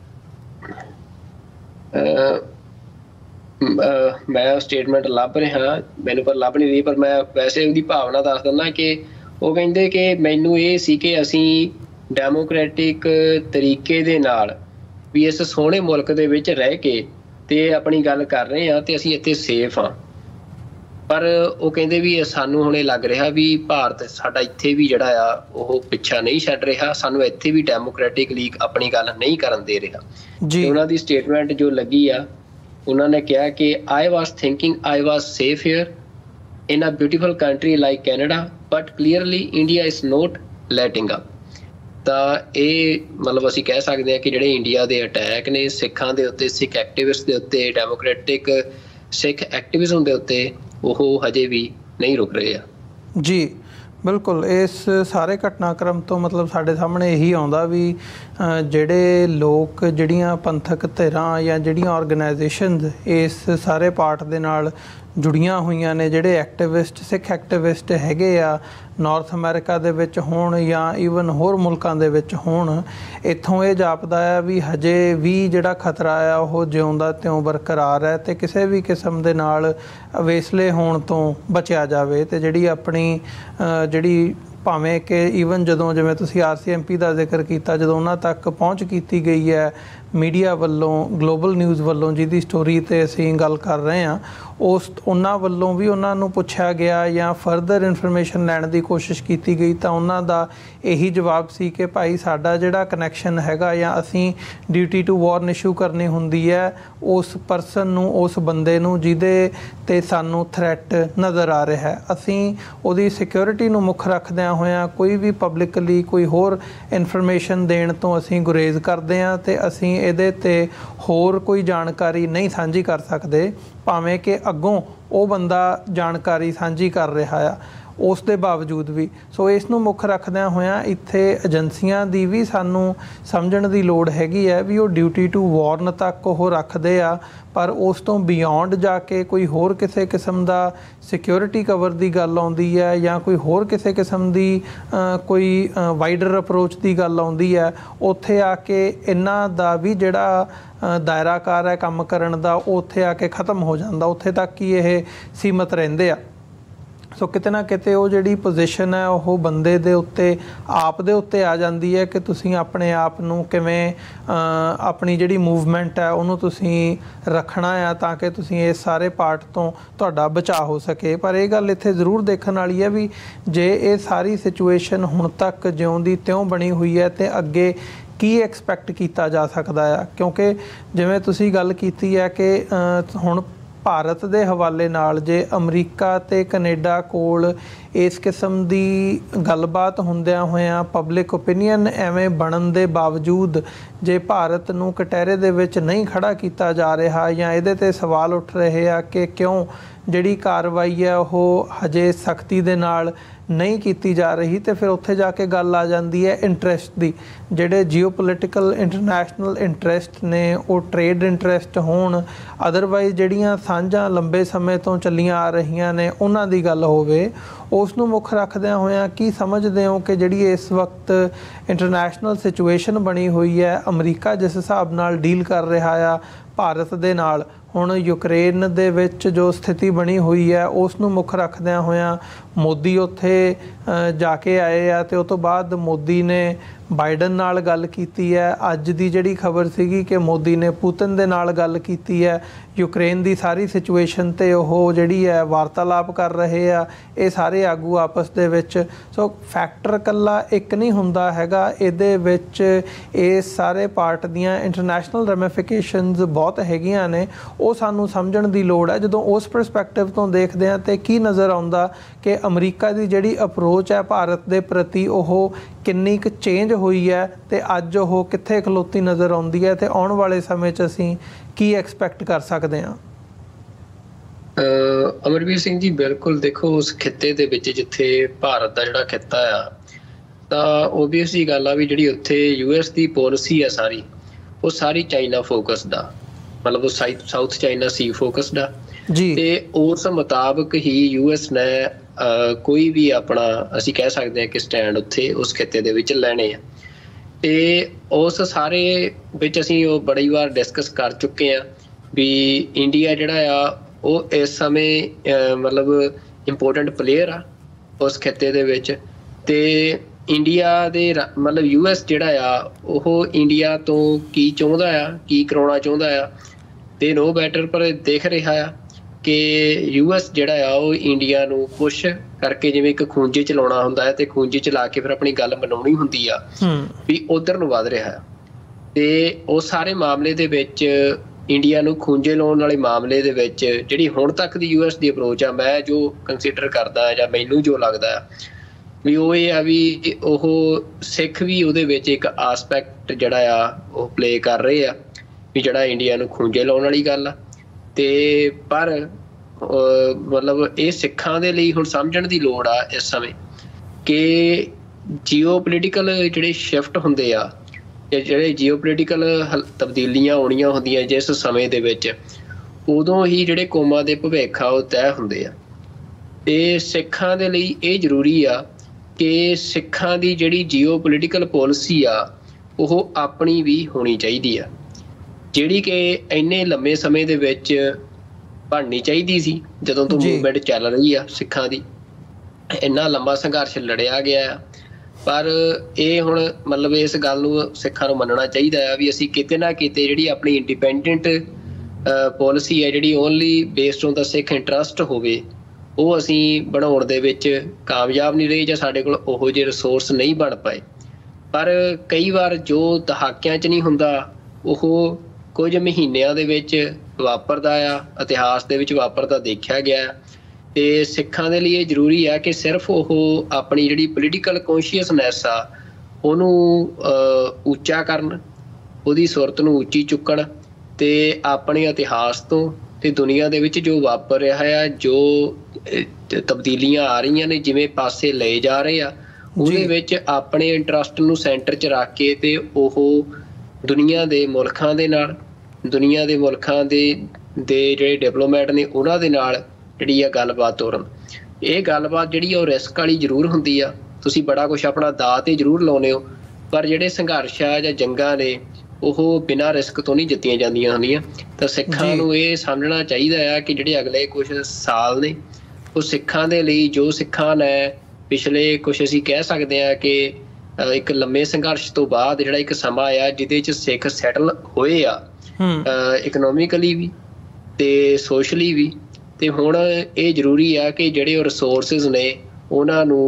A: ਮੈਂ ਸਟੇਟਮੈਂਟ ਲੱਭ ਰਿਹਾ, ਮੈਨੂੰ ਪਰ ਲੱਭ ਨਹੀਂ ਰਹੀ, ਪਰ ਮੈਂ ਵੈਸੇ ਉਹਦੀ ਭਾਵਨਾ ਦੱਸ ਦਿੰਦਾ ਕਿ ਉਹ ਕਹਿੰਦੇ ਕਿ ਮੈਨੂੰ ਇਹ ਸੀ ਕਿ ਅਸੀਂ ਡੈਮੋਕ੍ਰੈਟਿਕ ਤਰੀਕੇ ਦੇ ਨਾਲ ਵੀ ਇਸ ਸੋਹਣੇ ਮੁਲਕ ਦੇ ਵਿੱਚ ਰਹਿ ਕੇ ਤੇ ਆਪਣੀ ਗੱਲ ਕਰ ਰਹੇ ਹਾਂ ਤੇ ਅਸੀਂ ਇੱਥੇ ਸੇਫ ਹਾਂ, ਪਰ ਉਹ ਕਹਿੰਦੇ ਵੀ ਸਾਨੂੰ ਹੁਣ ਇਹ ਲੱਗ ਰਿਹਾ ਵੀ ਭਾਰਤ ਸਾਡਾ ਇੱਥੇ ਵੀ ਜਿਹੜਾ ਆ ਉਹ ਪਿੱਛਾ ਨਹੀਂ ਛੱਡ ਰਿਹਾ, ਸਾਨੂੰ ਇੱਥੇ ਵੀ ਡੈਮੋਕ੍ਰੈਟਿਕਲੀ ਆਪਣੀ ਗੱਲ ਨਹੀਂ ਕਰਨ ਦੇ ਰਿਹਾ ਜੀ। ਉਹਨਾਂ ਦੀ ਸਟੇਟਮੈਂਟ ਜੋ ਲੱਗੀ ਆ, ਉਹਨਾਂ ਨੇ ਕਿਹਾ ਕਿ I was thinking I was safe here in a beautiful country like Canada, but clearly India is not letting up। ਤਾਂ ਇਹ ਮਤਲਬ ਅਸੀਂ ਕਹਿ ਸਕਦੇ ਹਾਂ ਕਿ ਜਿਹੜੇ ਇੰਡੀਆ ਦੇ ਅਟੈਕ ਨੇ ਸਿੱਖਾਂ ਦੇ ਉੱਤੇ, ਸਿੱਖ ਐਕਟਿਵਿਸਟ ਦੇ ਉੱਤੇ, ਡੈਮੋਕ੍ਰੈਟਿਕ ਸਿੱਖ ਐਕਟਿਵਿਜ਼ਮ ਦੇ ਉੱਤੇ, ਉਹ ਹਜੇ ਵੀ ਨਹੀਂ ਰੁਕ ਰਹੇ ਆ ਜੀ। ਬਿਲਕੁਲ, ਇਸ ਸਾਰੇ ਘਟਨਾਕ੍ਰਮ ਤੋਂ ਮਤਲਬ ਸਾਡੇ ਸਾਹਮਣੇ ਇਹੀ ਆਉਂਦਾ ਵੀ ਜਿਹੜੇ ਲੋਕ, ਜਿਹੜੀਆਂ ਪੰਥਕ ਧਿਰਾਂ ਜਾਂ ਜਿਹੜੀਆਂ ਔਰਗਨਾਈਜੇਸ਼ਨਸ ਇਸ ਸਾਰੇ ਪਾਰਟ ਦੇ ਨਾਲ ਜੁੜੀਆਂ ਹੋਈਆਂ ਨੇ, ਜਿਹੜੇ ਐਕਟਿਵਿਸਟ, ਸਿੱਖ ਐਕਟਿਵਿਸਟ ਹੈਗੇ ਆ,
B: ਨਾਰਥ ਅਮਰੀਕਾ ਦੇ ਵਿੱਚ ਹੋਣ ਜਾਂ ਈਵਨ ਹੋਰ ਮੁਲਕਾਂ ਦੇ ਵਿੱਚ ਹੋਣ, ਇੱਥੋਂ ਇਹ ਜਾਪਦਾ ਆ ਵੀ ਹਜੇ ਵੀ ਜਿਹੜਾ ਖਤਰਾ ਆ ਉਹ ਜਿਉਂਦਾ ਤਿਉਂ ਬਰਕਰਾਰ ਹੈ ਅਤੇ ਕਿਸੇ ਵੀ ਕਿਸਮ ਦੇ ਨਾਲ ਅਵੇਸਲੇ ਹੋਣ ਤੋਂ ਬਚਿਆ ਜਾਵੇ। ਅਤੇ ਜਿਹੜੀ ਆਪਣੀ ਜਿਹੜੀ ਭਾਵੇਂ ਕਿ ਈਵਨ ਜਦੋਂ ਜਿਵੇਂ ਤੁਸੀਂ ਆਰ ਸੀ ਐਮ ਪੀ ਦਾ ਜ਼ਿਕਰ ਕੀਤਾ, ਜਦੋਂ ਉਹਨਾਂ ਤੱਕ ਪਹੁੰਚ ਕੀਤੀ ਗਈ ਹੈ ਮੀਡੀਆ ਵੱਲੋਂ, ਗਲੋਬਲ ਨਿਊਜ਼ ਵੱਲੋਂ, ਜਿਹਦੀ ਸਟੋਰੀ 'ਤੇ ਅਸੀਂ ਗੱਲ ਕਰ ਰਹੇ ਹਾਂ, ਉਸ ਉਹਨਾਂ ਵੱਲੋਂ ਵੀ ਉਹਨਾਂ ਨੂੰ ਪੁੱਛਿਆ ਗਿਆ ਜਾਂ ਫਰਦਰ ਇਨਫੋਰਮੇਸ਼ਨ ਲੈਣ ਦੀ ਕੋਸ਼ਿਸ਼ ਕੀਤੀ ਗਈ ਤਾਂ ਉਹਨਾਂ ਦਾ ਇਹੀ ਜਵਾਬ ਸੀ ਕਿ ਭਾਈ ਸਾਡਾ ਜਿਹੜਾ ਕਨੈਕਸ਼ਨ ਹੈਗਾ ਜਾਂ ਅਸੀਂ ਡਿਊਟੀ ਟੂ ਵਾਰਨ ਇਸ਼ੂ ਕਰਨੀ ਹੁੰਦੀ ਹੈ ਉਸ ਪਰਸਨ ਨੂੰ, ਉਸ ਬੰਦੇ ਨੂੰ ਜਿਹਦੇ 'ਤੇ ਸਾਨੂੰ ਥ੍ਰੈਟ ਨਜ਼ਰ ਆ ਰਿਹਾ ਹੈ। ਅਸੀਂ ਉਹਦੀ ਸਿਕਿਉਰਿਟੀ ਨੂੰ ਮੁੱਖ ਰੱਖਦਿਆਂ ਹੋਇਆਂ ਕੋਈ ਵੀ ਪਬਲਿਕਲੀ ਕੋਈ ਹੋਰ ਇਨਫੋਰਮੇਸ਼ਨ ਦੇਣ ਤੋਂ ਅਸੀਂ ਗੁਰੇਜ਼ ਕਰਦੇ ਹਾਂ ਅਤੇ ਅਸੀਂ ਇਹਦੇ 'ਤੇ ਹੋਰ ਕੋਈ ਜਾਣਕਾਰੀ ਨਹੀਂ ਸਾਂਝੀ ਕਰ ਸਕਦੇ, ਭਾਵੇਂ ਕਿ ਅੱਗੋਂ ਉਹ ਬੰਦਾ ਜਾਣਕਾਰੀ ਸਾਂਝੀ ਕਰ ਰਿਹਾ ਆ ਉਸ ਦੇ ਬਾਵਜੂਦ ਵੀ। ਸੋ ਇਸ ਨੂੰ ਮੁੱਖ ਰੱਖਦਿਆਂ ਹੋਇਆਂ ਇੱਥੇ ਏਜੰਸੀਆਂ ਦੀ ਵੀ ਸਾਨੂੰ ਸਮਝਣ ਦੀ ਲੋੜ ਹੈਗੀ ਹੈ ਵੀ ਉਹ ਡਿਊਟੀ ਟੂ ਵਾਰਨ ਤੱਕ ਉਹ ਰੱਖਦੇ ਆ, ਪਰ ਉਸ ਤੋਂ ਬਿਯੋਂਡ ਜਾ ਕੇ ਕੋਈ ਹੋਰ ਕਿਸੇ ਕਿਸਮ ਦਾ ਸਿਕਿਉਰਿਟੀ ਕਵਰ ਦੀ ਗੱਲ ਆਉਂਦੀ ਹੈ ਜਾਂ ਕੋਈ ਹੋਰ ਕਿਸੇ ਕਿਸਮ ਦੀ ਕੋਈ ਵਾਈਡਰ ਅਪਰੋਚ ਦੀ ਗੱਲ ਆਉਂਦੀ ਹੈ, ਉੱਥੇ ਆ ਕੇ ਇਹਨਾਂ ਦਾ ਵੀ ਜਿਹੜਾ ਦਾਇਰਾਕਾਰ ਹੈ ਕੰਮ ਕਰਨ ਦਾ ਉਹ ਉੱਥੇ ਆ ਕੇ ਖ਼ਤਮ ਹੋ ਜਾਂਦਾ, ਉੱਥੇ ਤੱਕ ਹੀ ਇਹ ਸੀਮਤ ਰਹਿੰਦੇ ਆ। ਸੋ ਕਿਤੇ ਨਾ ਕਿਤੇ ਉਹ ਜਿਹੜੀ ਪੋਜੀਸ਼ਨ ਹੈ ਉਹ ਬੰਦੇ ਦੇ ਉੱਤੇ ਆਪ ਦੇ ਉੱਤੇ ਆ ਜਾਂਦੀ ਹੈ ਕਿ ਤੁਸੀਂ ਆਪਣੇ ਆਪ ਨੂੰ ਕਿਵੇਂ ਆਪਣੀ ਜਿਹੜੀ ਮੂਵਮੈਂਟ ਹੈ ਉਹਨੂੰ ਤੁਸੀਂ ਰੱਖਣਾ ਆ ਤਾਂ ਕਿ ਤੁਸੀਂ ਇਸ ਸਾਰੇ ਪਾਰਟ ਤੋਂ ਤੁਹਾਡਾ ਬਚਾਅ ਹੋ ਸਕੇ। ਪਰ ਇਹ ਗੱਲ ਇੱਥੇ ਜ਼ਰੂਰ ਦੇਖਣ ਵਾਲੀ ਹੈ ਵੀ ਜੇ ਇਹ ਸਾਰੀ ਸਿਚੁਏਸ਼ਨ ਹੁਣ ਤੱਕ ਜਿਉਂ ਦੀ ਤਿਉਂ ਬਣੀ ਹੋਈ ਹੈ ਅਤੇ ਅੱਗੇ ਕੀ ਐਕਸਪੈਕਟ ਕੀਤਾ ਜਾ ਸਕਦਾ ਆ, ਕਿਉਂਕਿ ਜਿਵੇਂ ਤੁਸੀਂ ਗੱਲ ਕੀਤੀ ਹੈ ਕਿ ਹੁਣ ਭਾਰਤ ਦੇ ਹਵਾਲੇ ਨਾਲ ਜੇ ਅਮਰੀਕਾ ਅਤੇ ਕੈਨੇਡਾ ਕੋਲ ਇਸ ਕਿਸਮ ਦੀ ਗੱਲਬਾਤ ਹੁੰਦਿਆਂ ਹੋਇਆਂ ਪਬਲਿਕ ਓਪੀਨੀਅਨ ਐਵੇਂ ਬਣਨ ਦੇ ਬਾਵਜੂਦ ਜੇ ਭਾਰਤ ਨੂੰ ਕਟਹਿਰੇ ਦੇ ਵਿੱਚ ਨਹੀਂ ਖੜ੍ਹਾ ਕੀਤਾ ਜਾ ਰਿਹਾ ਜਾਂ ਇਹਦੇ 'ਤੇ ਸਵਾਲ ਉੱਠ ਰਹੇ ਆ ਕਿ ਕਿਉਂ ਜਿਹੜੀ ਕਾਰਵਾਈ ਹੈ ਉਹ ਹਜੇ ਸਖਤੀ ਦੇ ਨਾਲ ਨਹੀਂ ਕੀਤੀ ਜਾ ਰਹੀ, ਅਤੇ ਫਿਰ ਉੱਥੇ ਜਾ ਕੇ ਗੱਲ ਆ ਜਾਂਦੀ ਹੈ ਇੰਟਰਸਟ ਦੀ। ਜਿਹੜੇ ਜੀਓ ਪੋਲੀਟੀਕਲ ਇੰਟਰਨੈਸ਼ਨਲ ਇੰਟਰਸਟ ਨੇ ਉਹ ਟਰੇਡ ਇੰਟਰਸਟ ਹੋਣ, ਅਦਰਵਾਈਜ਼ ਜਿਹੜੀਆਂ ਸਾਂਝਾਂ ਲੰਬੇ ਸਮੇਂ ਤੋਂ ਚੱਲੀਆਂ ਆ ਰਹੀਆਂ ਨੇ ਉਹਨਾਂ ਦੀ ਗੱਲ ਹੋਵੇ, ਉਸ ਨੂੰ ਮੁੱਖ ਰੱਖਦਿਆਂ ਹੋਇਆਂ ਕੀ ਸਮਝਦੇ ਹੋ ਕਿ ਜਿਹੜੀ ਇਸ ਵਕਤ ਇੰਟਰਨੈਸ਼ਨਲ ਸਿਚੁਏਸ਼ਨ ਬਣੀ ਹੋਈ ਹੈ, ਅਮਰੀਕਾ ਜਿਸ ਹਿਸਾਬ ਨਾਲ ਡੀਲ ਕਰ ਰਿਹਾ ਆ ਭਾਰਤ ਦੇ ਨਾਲ, ਹੁਣ ਯੂਕਰੇਨ ਦੇ ਵਿੱਚ ਜੋ ਸਥਿਤੀ ਬਣੀ ਹੋਈ ਹੈ ਉਸ ਨੂੰ ਮੁੱਖ ਰੱਖਦਿਆਂ ਹੋਇਆਂ ਮੋਦੀ ਉੱਥੇ ਜਾ ਕੇ ਆਏ ਆ ਅਤੇ ਉਸ ਤੋਂ ਬਾਅਦ ਮੋਦੀ ਨੇ ਬਾਈਡਨ ਨਾਲ ਗੱਲ ਕੀਤੀ ਹੈ। ਅੱਜ ਦੀ ਜਿਹੜੀ ਖਬਰ ਸੀਗੀ ਕਿ ਮੋਦੀ ਨੇ ਪੁਤਿਨ ਦੇ ਨਾਲ ਗੱਲ ਕੀਤੀ ਹੈ, ਯੂਕਰੇਨ ਦੀ ਸਾਰੀ ਸਿਚੁਏਸ਼ਨ 'ਤੇ ਉਹ ਜਿਹੜੀ ਹੈ ਵਾਰਤਾਲਾਪ ਕਰ ਰਹੇ ਆ ਇਹ ਸਾਰੇ ਆਗੂ ਆਪਸ ਦੇ ਵਿੱਚ। ਸੋ ਫੈਕਟਰ ਇਕੱਲਾ ਇੱਕ ਨਹੀਂ ਹੁੰਦਾ ਹੈਗਾ, ਇਹਦੇ ਵਿੱਚ ਇਸ ਸਾਰੇ ਪਾਰਟ ਦੀਆਂ ਇੰਟਰਨੈਸ਼ਨਲ ਰੈਮੀਫਿਕੇਸ਼ਨਸ ਬਹੁਤ ਹੈਗੀਆਂ ਨੇ, ਉਹ ਸਾਨੂੰ ਸਮਝਣ ਦੀ ਲੋੜ ਹੈ। ਜਦੋਂ ਉਸ ਪਰਸਪੈਕਟਿਵ ਤੋਂ ਦੇਖਦੇ ਹਾਂ ਤਾਂ ਕੀ ਨਜ਼ਰ ਆਉਂਦਾ ਕਿ ਅਮਰੀਕਾ ਦੀ ਜਿਹੜੀ ਅਪਰੋਚ ਹੈ ਭਾਰਤ ਦੇ ਪ੍ਰਤੀ ਉਹ ਕਿੰਨੀ ਕੁ ਚੇਂਜ ਹੋਈ ਹੈ ਅਤੇ ਅੱਜ ਉਹ ਕਿੱਥੇ ਖਲੋਤੀ ਨਜ਼ਰ ਆਉਂਦੀ ਹੈ ਅਤੇ ਆਉਣ ਵਾਲੇ ਸਮੇਂ 'ਚ ਅਸੀਂ ਕੀ ਐਕਸਪੈਕਟ ਕਰ ਸਕਦੇ ਹਾਂ?
A: ਅਮਰਵੀਰ ਸਿੰਘ ਜੀ, ਬਿਲਕੁਲ ਦੇਖੋ ਉਸ ਖਿੱਤੇ ਦੇ ਵਿੱਚ ਜਿੱਥੇ ਭਾਰਤ ਦਾ ਜਿਹੜਾ ਖਿੱਤਾ ਆ ਤਾਂ ਓਬਵੀਅਸਲੀ ਗੱਲ ਆ ਵੀ ਜਿਹੜੀ ਉੱਥੇ ਯੂ ਐਸ ਦੀ ਪੋਲਿਸੀ ਆ ਸਾਰੀ ਉਹ ਸਾਰੀ ਚਾਈਨਾ ਫੋਕਸਡ ਆ, ਮਤਲਬ ਉਹ ਸਾਊਥ ਚਾਈਨਾ ਸੀ ਫੋਕਸਡ ਆ ਜੀ, ਤੇ ਉਸ ਮੁਤਾਬਕ ਹੀ ਯੂ ਐਸ ਨੇ ਕੋਈ ਵੀ ਆਪਣਾ ਅਸੀਂ ਕਹਿ ਸਕਦੇ ਹਾਂ ਕਿ ਸਟੈਂਡ ਉੱਥੇ ਉਸ ਖਿੱਤੇ ਦੇ ਵਿੱਚ ਲੈਣੇ ਆ। ਤੇ ਉਸ ਸਾਰੇ ਵਿੱਚ ਅਸੀਂ ਉਹ ਬੜੀ ਵਾਰ ਡਿਸਕਸ ਕਰ ਚੁੱਕੇ ਹਾਂ ਵੀ ਇੰਡੀਆ ਜਿਹੜਾ ਆ ਉਹ ਇਸ ਸਮੇਂ ਮਤਲਬ ਇੰਪੋਰਟੈਂਟ ਪਲੇਅਰ ਆ ਉਸ ਖਿੱਤੇ ਦੇ ਵਿੱਚ, ਤੇ ਇੰਡੀਆ ਦੇ ਮਤਲਬ ਯੂ ਐਸ ਜਿਹੜਾ ਆ ਉਹ ਇੰਡੀਆ ਤੋਂ ਕੀ ਚਾਹੁੰਦਾ ਆ, ਕੀ ਕਰਾਉਣਾ ਚਾਹੁੰਦਾ ਆ ਤੇ ਨੋ ਬੈਟਰ, ਪਰ ਦੇਖ ਰਿਹਾ ਆ ਕਿ ਯੂ ਐਸ ਜਿਹੜਾ ਆ ਉਹ ਇੰਡੀਆ ਨੂੰ ਪੁਸ਼ ਕਰਕੇ ਜਿਵੇਂ ਇੱਕ ਖੂੰਜੇ ਚਲਾਉਣਾ ਹੁੰਦਾ ਹੈ ਤੇ ਖੂੰਜੇ ਚਲਾ ਕੇ ਫਿਰ ਆਪਣੀ ਗੱਲ ਮਨਾਉਣੀ ਹੁੰਦੀ ਆ ਵੀ ਉਧਰ ਨੂੰ ਵੱਧ ਰਿਹਾ। ਤੇ ਉਹ ਸਾਰੇ ਮਾਮਲੇ ਦੇ ਵਿੱਚ ਇੰਡੀਆ ਨੂੰ ਖੂੰਜੇ ਲਾਉਣ ਵਾਲੇ ਮਾਮਲੇ ਦੇ ਵਿੱਚ ਜਿਹੜੀ ਹੁਣ ਤੱਕ ਦੀ ਯੂ ਐਸ ਦੀ ਅਪਰੋਚ ਆ, ਮੈਂ ਜੋ ਕੰਸੀਡਰ ਕਰਦਾ ਜਾਂ ਮੈਨੂੰ ਜੋ ਲੱਗਦਾ ਵੀ ਉਹ ਇਹ ਆ ਵੀ ਉਹ ਸਿੱਖ ਵੀ ਉਹਦੇ ਵਿੱਚ ਇੱਕ ਆਸਪੈਕਟ ਜਿਹੜਾ ਆ ਉਹ ਪਲੇ ਕਰ ਰਹੇ ਆ ਵੀ ਜਿਹੜਾ ਇੰਡੀਆ ਨੂੰ ਖੂੰਜੇ ਲਾਉਣ ਵਾਲੀ ਗੱਲ ਆ। ਤੇ ਪਰ ਮਤਲਬ ਇਹ ਸਿੱਖਾਂ ਦੇ ਲਈ ਹੁਣ ਸਮਝਣ ਦੀ ਲੋੜ ਆ ਇਸ ਸਮੇਂ ਕਿ ਜੀਓ ਪੋਲੀਟੀਕਲ ਜਿਹੜੇ ਸ਼ਿਫਟ ਹੁੰਦੇ ਆ, ਜਿਹੜੇ ਜੀਓ ਪੋਲੀਟੀਕਲ ਤਬਦੀਲੀਆਂ ਆਉਣੀਆਂ ਹੁੰਦੀਆਂ ਜਿਸ ਸਮੇਂ ਦੇ ਵਿੱਚ, ਉਦੋਂ ਹੀ ਜਿਹੜੇ ਕੌਮਾਂ ਦੇ ਭਵਿੱਖ ਆ ਉਹ ਤੈਅ ਹੁੰਦੇ ਆ। ਤੇ ਸਿੱਖਾਂ ਦੇ ਲਈ ਇਹ ਜ਼ਰੂਰੀ ਆ ਕਿ ਸਿੱਖਾਂ ਦੀ ਜਿਹੜੀ ਜੀਓ ਪੋਲੀਟੀਕਲ ਪੋਲਿਸੀ ਆ ਉਹ ਆਪਣੀ ਵੀ ਹੋਣੀ ਚਾਹੀਦੀ ਆ, ਜਿਹੜੀ ਕਿ ਇੰਨੇ ਲੰਮੇ ਸਮੇਂ ਦੇ ਵਿੱਚ ਬਣਨੀ ਚਾਹੀਦੀ ਸੀ। ਜਦੋਂ ਤੋਂ ਮੂਵਮੈਂਟ ਚੱਲ ਰਹੀ ਆ ਸਿੱਖਾਂ ਦੀ, ਇੰਨਾ ਲੰਬਾ ਸੰਘਰਸ਼ ਲੜਿਆ ਗਿਆ ਆ, ਪਰ ਇਹ ਹੁਣ ਮਤਲਬ ਇਸ ਗੱਲ ਨੂੰ ਸਿੱਖਾਂ ਨੂੰ ਮੰਨਣਾ ਚਾਹੀਦਾ ਆ ਵੀ ਅਸੀਂ ਕਿਤੇ ਨਾ ਕਿਤੇ ਜਿਹੜੀ ਆਪਣੀ ਇੰਡੀਪੈਂਡੈਂਟ ਪੋਲਿਸੀ ਹੈ, ਜਿਹੜੀ only based on the Sikh interest ਹੋਵੇ, ਉਹ ਅਸੀਂ ਬਣਾਉਣ ਦੇ ਵਿੱਚ ਕਾਮਯਾਬ ਨਹੀਂ ਰਹੇ, ਜਾਂ ਸਾਡੇ ਕੋਲ ਉਹੋ ਜਿਹੇ ਰਿਸੋਰਸ ਨਹੀਂ ਬਣ ਪਾਏ। ਪਰ ਕਈ ਵਾਰ ਜੋ ਦਹਾਕਿਆਂ 'ਚ ਨਹੀਂ ਹੁੰਦਾ ਉਹ ਕੁਝ ਮਹੀਨਿਆਂ ਦੇ ਵਿੱਚ ਵਾਪਰਦਾ ਆ, ਇਤਿਹਾਸ ਦੇ ਵਿੱਚ ਵਾਪਰਦਾ ਦੇਖਿਆ ਗਿਆ। ਤੇ ਸਿੱਖਾਂ ਦੇ ਲਈ ਇਹ ਜ਼ਰੂਰੀ ਆ ਕਿ ਸਿਰਫ ਉਹ ਆਪਣੀ ਜਿਹੜੀ ਪੋਲੀਟੀਕਲ ਕੌਨਸ਼ੀਅਸਨੈਸ ਆ ਉਹਨੂੰ ਉੱਚਾ ਕਰਨ, ਉਹਦੀ ਸੁਰਤ ਨੂੰ ਉੱਚੀ ਚੁੱਕਣ, ਤੇ ਆਪਣੇ ਇਤਿਹਾਸ ਤੋਂ ਤੇ ਦੁਨੀਆ ਦੇ ਵਿੱਚ ਜੋ ਵਾਪਰ ਰਿਹਾ ਆ, ਜੋ ਤਬਦੀਲੀਆਂ ਆ ਰਹੀਆਂ ਨੇ, ਜਿਵੇਂ ਪਾਸੇ ਲਏ ਜਾ ਰਹੇ ਆ, ਉਹਦੇ ਵਿੱਚ ਆਪਣੇ ਇੰਟਰਸਟ ਨੂੰ ਸੈਂਟਰ 'ਚ ਰੱਖ ਕੇ ਤੇ ਉਹ ਦੁਨੀਆ ਦੇ ਮੁਲਕਾਂ ਦੇ ਨਾਲ, ਦੁਨੀਆ ਦੇ ਮੁਲਕਾਂ ਦੇ ਦੇ ਜਿਹੜੇ ਡਿਪਲੋਮੈਟ ਨੇ ਉਹਨਾਂ ਦੇ ਨਾਲ ਜਿਹੜੀ ਆ ਗੱਲਬਾਤ ਤੋਰਨ। ਇਹ ਗੱਲਬਾਤ ਜਿਹੜੀ ਆ ਉਹ ਰਿਸਕ ਵਾਲੀ ਜ਼ਰੂਰ ਹੁੰਦੀ ਆ, ਤੁਸੀਂ ਬੜਾ ਕੁਛ ਆਪਣਾ ਦਾਅ ਤੇ ਜ਼ਰੂਰ ਲਾਉਂਦੇ ਹੋ, ਪਰ ਜਿਹੜੇ ਸੰਘਰਸ਼ ਆ ਜਾਂ ਜੰਗਾਂ ਨੇ ਉਹ ਬਿਨਾਂ ਰਿਸਕ ਤੋਂ ਨਹੀਂ ਜਿੱਤੀਆਂ ਜਾਂਦੀਆਂ ਹੁੰਦੀਆਂ। ਤਾਂ ਸਿੱਖਾਂ ਨੂੰ ਇਹ ਸਮਝਣਾ ਚਾਹੀਦਾ ਆ ਕਿ ਜਿਹੜੇ ਅਗਲੇ ਕੁਛ ਸਾਲ ਨੇ ਉਹ ਸਿੱਖਾਂ ਦੇ ਲਈ, ਜੋ ਸਿੱਖਾਂ ਨੇ ਪਿਛਲੇ ਕੁਛ ਅਸੀਂ ਕਹਿ ਸਕਦੇ ਹਾਂ ਕਿ ਇੱਕ ਲੰਮੇ ਸੰਘਰਸ਼ ਤੋਂ ਬਾਅਦ ਜਿਹੜਾ ਇੱਕ ਸਮਾਂ ਆ ਜਿਹਦੇ 'ਚ ਸਿੱਖ ਸੈਟਲ ਹੋਏ ਆ, ਇਕਨੋਮਿਕਲੀ ਵੀ ਤੇ ਸੋਸ਼ਲੀ ਵੀ। ਤੇ ਹੁਣ ਇਹ ਜ਼ਰੂਰੀ ਆ ਕਿ ਜਿਹੜੇ ਉਹ ਰਿਸੋਰਸਿਸ ਨੇ ਉਹਨਾਂ ਨੂੰ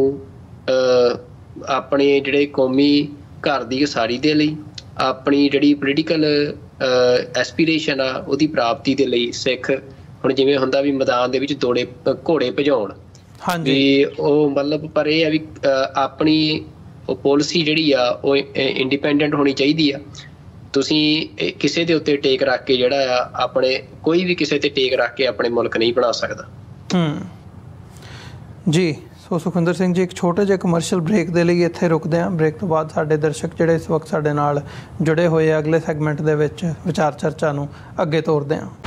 A: ਆਪਣੇ ਜਿਹੜੇ ਕੌਮੀ ਘਰ ਦੀ ਉਸਾਰੀ ਦੇ ਲਈ, ਆਪਣੀ ਜਿਹੜੀ ਪੋਲੀਟੀਕਲ ਐਸਪੀਰੇਸ਼ਨ ਆ ਉਹਦੀ ਪ੍ਰਾਪਤੀ ਦੇ ਲਈ ਸਿੱਖ ਹੁਣ ਜਿਵੇਂ ਹੁੰਦਾ ਵੀ ਮੈਦਾਨ ਦੇ ਵਿੱਚ ਦੌੜੇ ਘੋੜੇ ਭਜਾਉਣ, ਵੀ ਉਹ ਮਤਲਬ, ਪਰ ਇਹ ਆ ਵੀ ਆਪਣੀ ਉਹ ਪੋਲਿਸੀ ਜਿਹੜੀ ਆ ਉਹ ਇੰਡੀਪੈਂਡੈਂਟ ਹੋਣੀ ਚਾਹੀਦੀ ਆ। ਤੁਸੀਂ ਕਿਸੇ ਦੇ ਉੱਤੇ ਟੇਕ ਰੱਖ ਕੇ ਜਿਹੜਾ ਆ ਆਪਣੇ, ਕੋਈ ਵੀ ਕਿਸੇ ਤੇ ਟੇਕ ਰੱਖ ਕੇ ਆਪਣੇ ਮੁਲਕ ਨਹੀਂ ਬਣਾ ਸਕਦਾ।
B: ਹੂੰ ਜੀ। ਸੋ ਸੁਖਵਿੰਦਰ ਸਿੰਘ ਜੀ, ਇੱਕ ਛੋਟੇ ਜਿਹੇ ਕਮਰਸ਼ੀਅਲ ਬ੍ਰੇਕ ਦੇ ਲਈ ਇੱਥੇ ਰੁਕਦੇ ਹਾਂ। ਬ੍ਰੇਕ ਤੋਂ ਬਾਅਦ ਸਾਡੇ ਦਰਸ਼ਕ ਜਿਹੜੇ ਇਸ ਵਕਤ ਸਾਡੇ ਨਾਲ ਜੁੜੇ ਹੋਏ ਆ, ਅਗਲੇ ਸੈਗਮੈਂਟ ਦੇ ਵਿੱਚ ਵਿਚਾਰ ਚਰਚਾ ਨੂੰ ਅੱਗੇ ਤੋਰਦੇ ਹਾਂ।